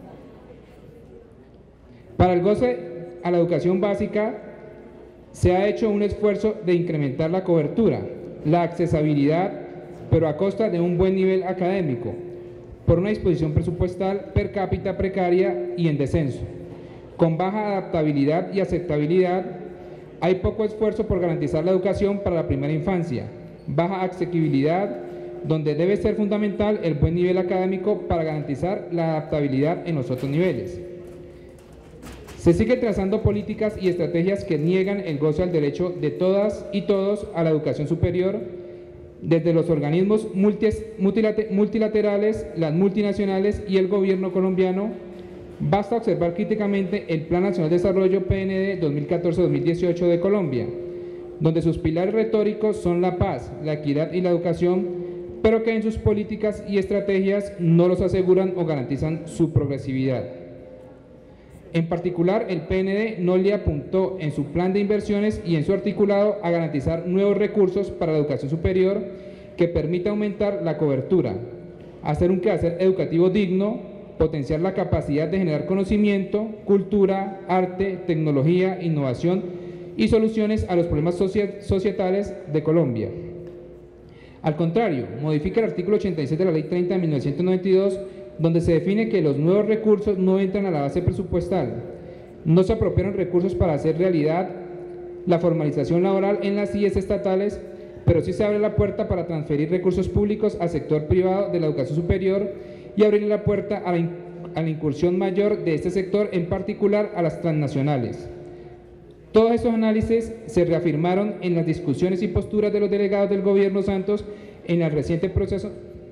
Para el goce a la educación básica, se ha hecho un esfuerzo de incrementar la cobertura, la accesibilidad, pero a costa de un buen nivel académico, por una disposición presupuestal per cápita precaria y en descenso. Con baja adaptabilidad y aceptabilidad, hay poco esfuerzo por garantizar la educación para la primera infancia, baja asequibilidad, donde debe ser fundamental el buen nivel académico para garantizar la adaptabilidad en los otros niveles. Se sigue trazando políticas y estrategias que niegan el goce al derecho de todas y todos a la educación superior, desde los organismos multilaterales, las multinacionales y el gobierno colombiano. Basta observar críticamente el Plan Nacional de Desarrollo P N D dos mil catorce a dos mil dieciocho de Colombia, donde sus pilares retóricos son la paz, la equidad y la educación, pero que en sus políticas y estrategias no los aseguran o garantizan su progresividad. En particular, el P N D no le apuntó en su plan de inversiones y en su articulado a garantizar nuevos recursos para la educación superior que permita aumentar la cobertura, hacer un quehacer educativo digno, potenciar la capacidad de generar conocimiento, cultura, arte, tecnología, innovación y soluciones a los problemas societales de Colombia. Al contrario, modifica el artículo ochenta y seis de la Ley treinta de mil novecientos noventa y dos, donde se define que los nuevos recursos no entran a la base presupuestal, no se apropiaron recursos para hacer realidad la formalización laboral en las I E S estatales, pero sí se abre la puerta para transferir recursos públicos al sector privado de la educación superior y abrir la puerta a la, in a la incursión mayor de este sector, en particular a las transnacionales. Todos estos análisis se reafirmaron en las discusiones y posturas de los delegados del gobierno Santos en el reciente proceso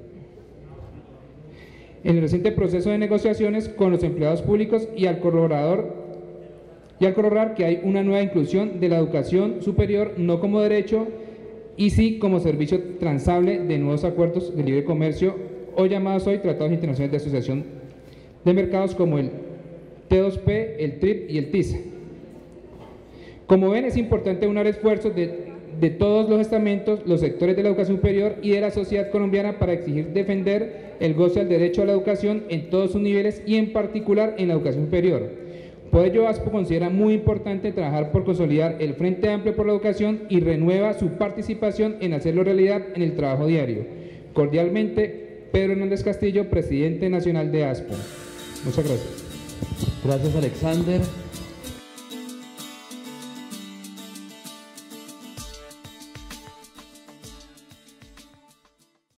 en el reciente proceso de negociaciones con los empleados públicos y al corroborador y al corroborar que hay una nueva inclusión de la educación superior no como derecho y sí como servicio transable de nuevos acuerdos de libre comercio o llamados hoy tratados internacionales de asociación de mercados como el T dos P, el T R I P y el T I S A. Como ven, es importante unar esfuerzos de, de todos los estamentos, los sectores de la educación superior y de la sociedad colombiana para exigir defender el goce al derecho a la educación en todos sus niveles y en particular en la educación superior. Por ello, ASPO considera muy importante trabajar por consolidar el Frente Amplio por la Educación y renueva su participación en hacerlo realidad en el trabajo diario. Cordialmente, Pedro Hernández Castillo, Presidente Nacional de ASPO. Muchas gracias. Gracias, Alexander.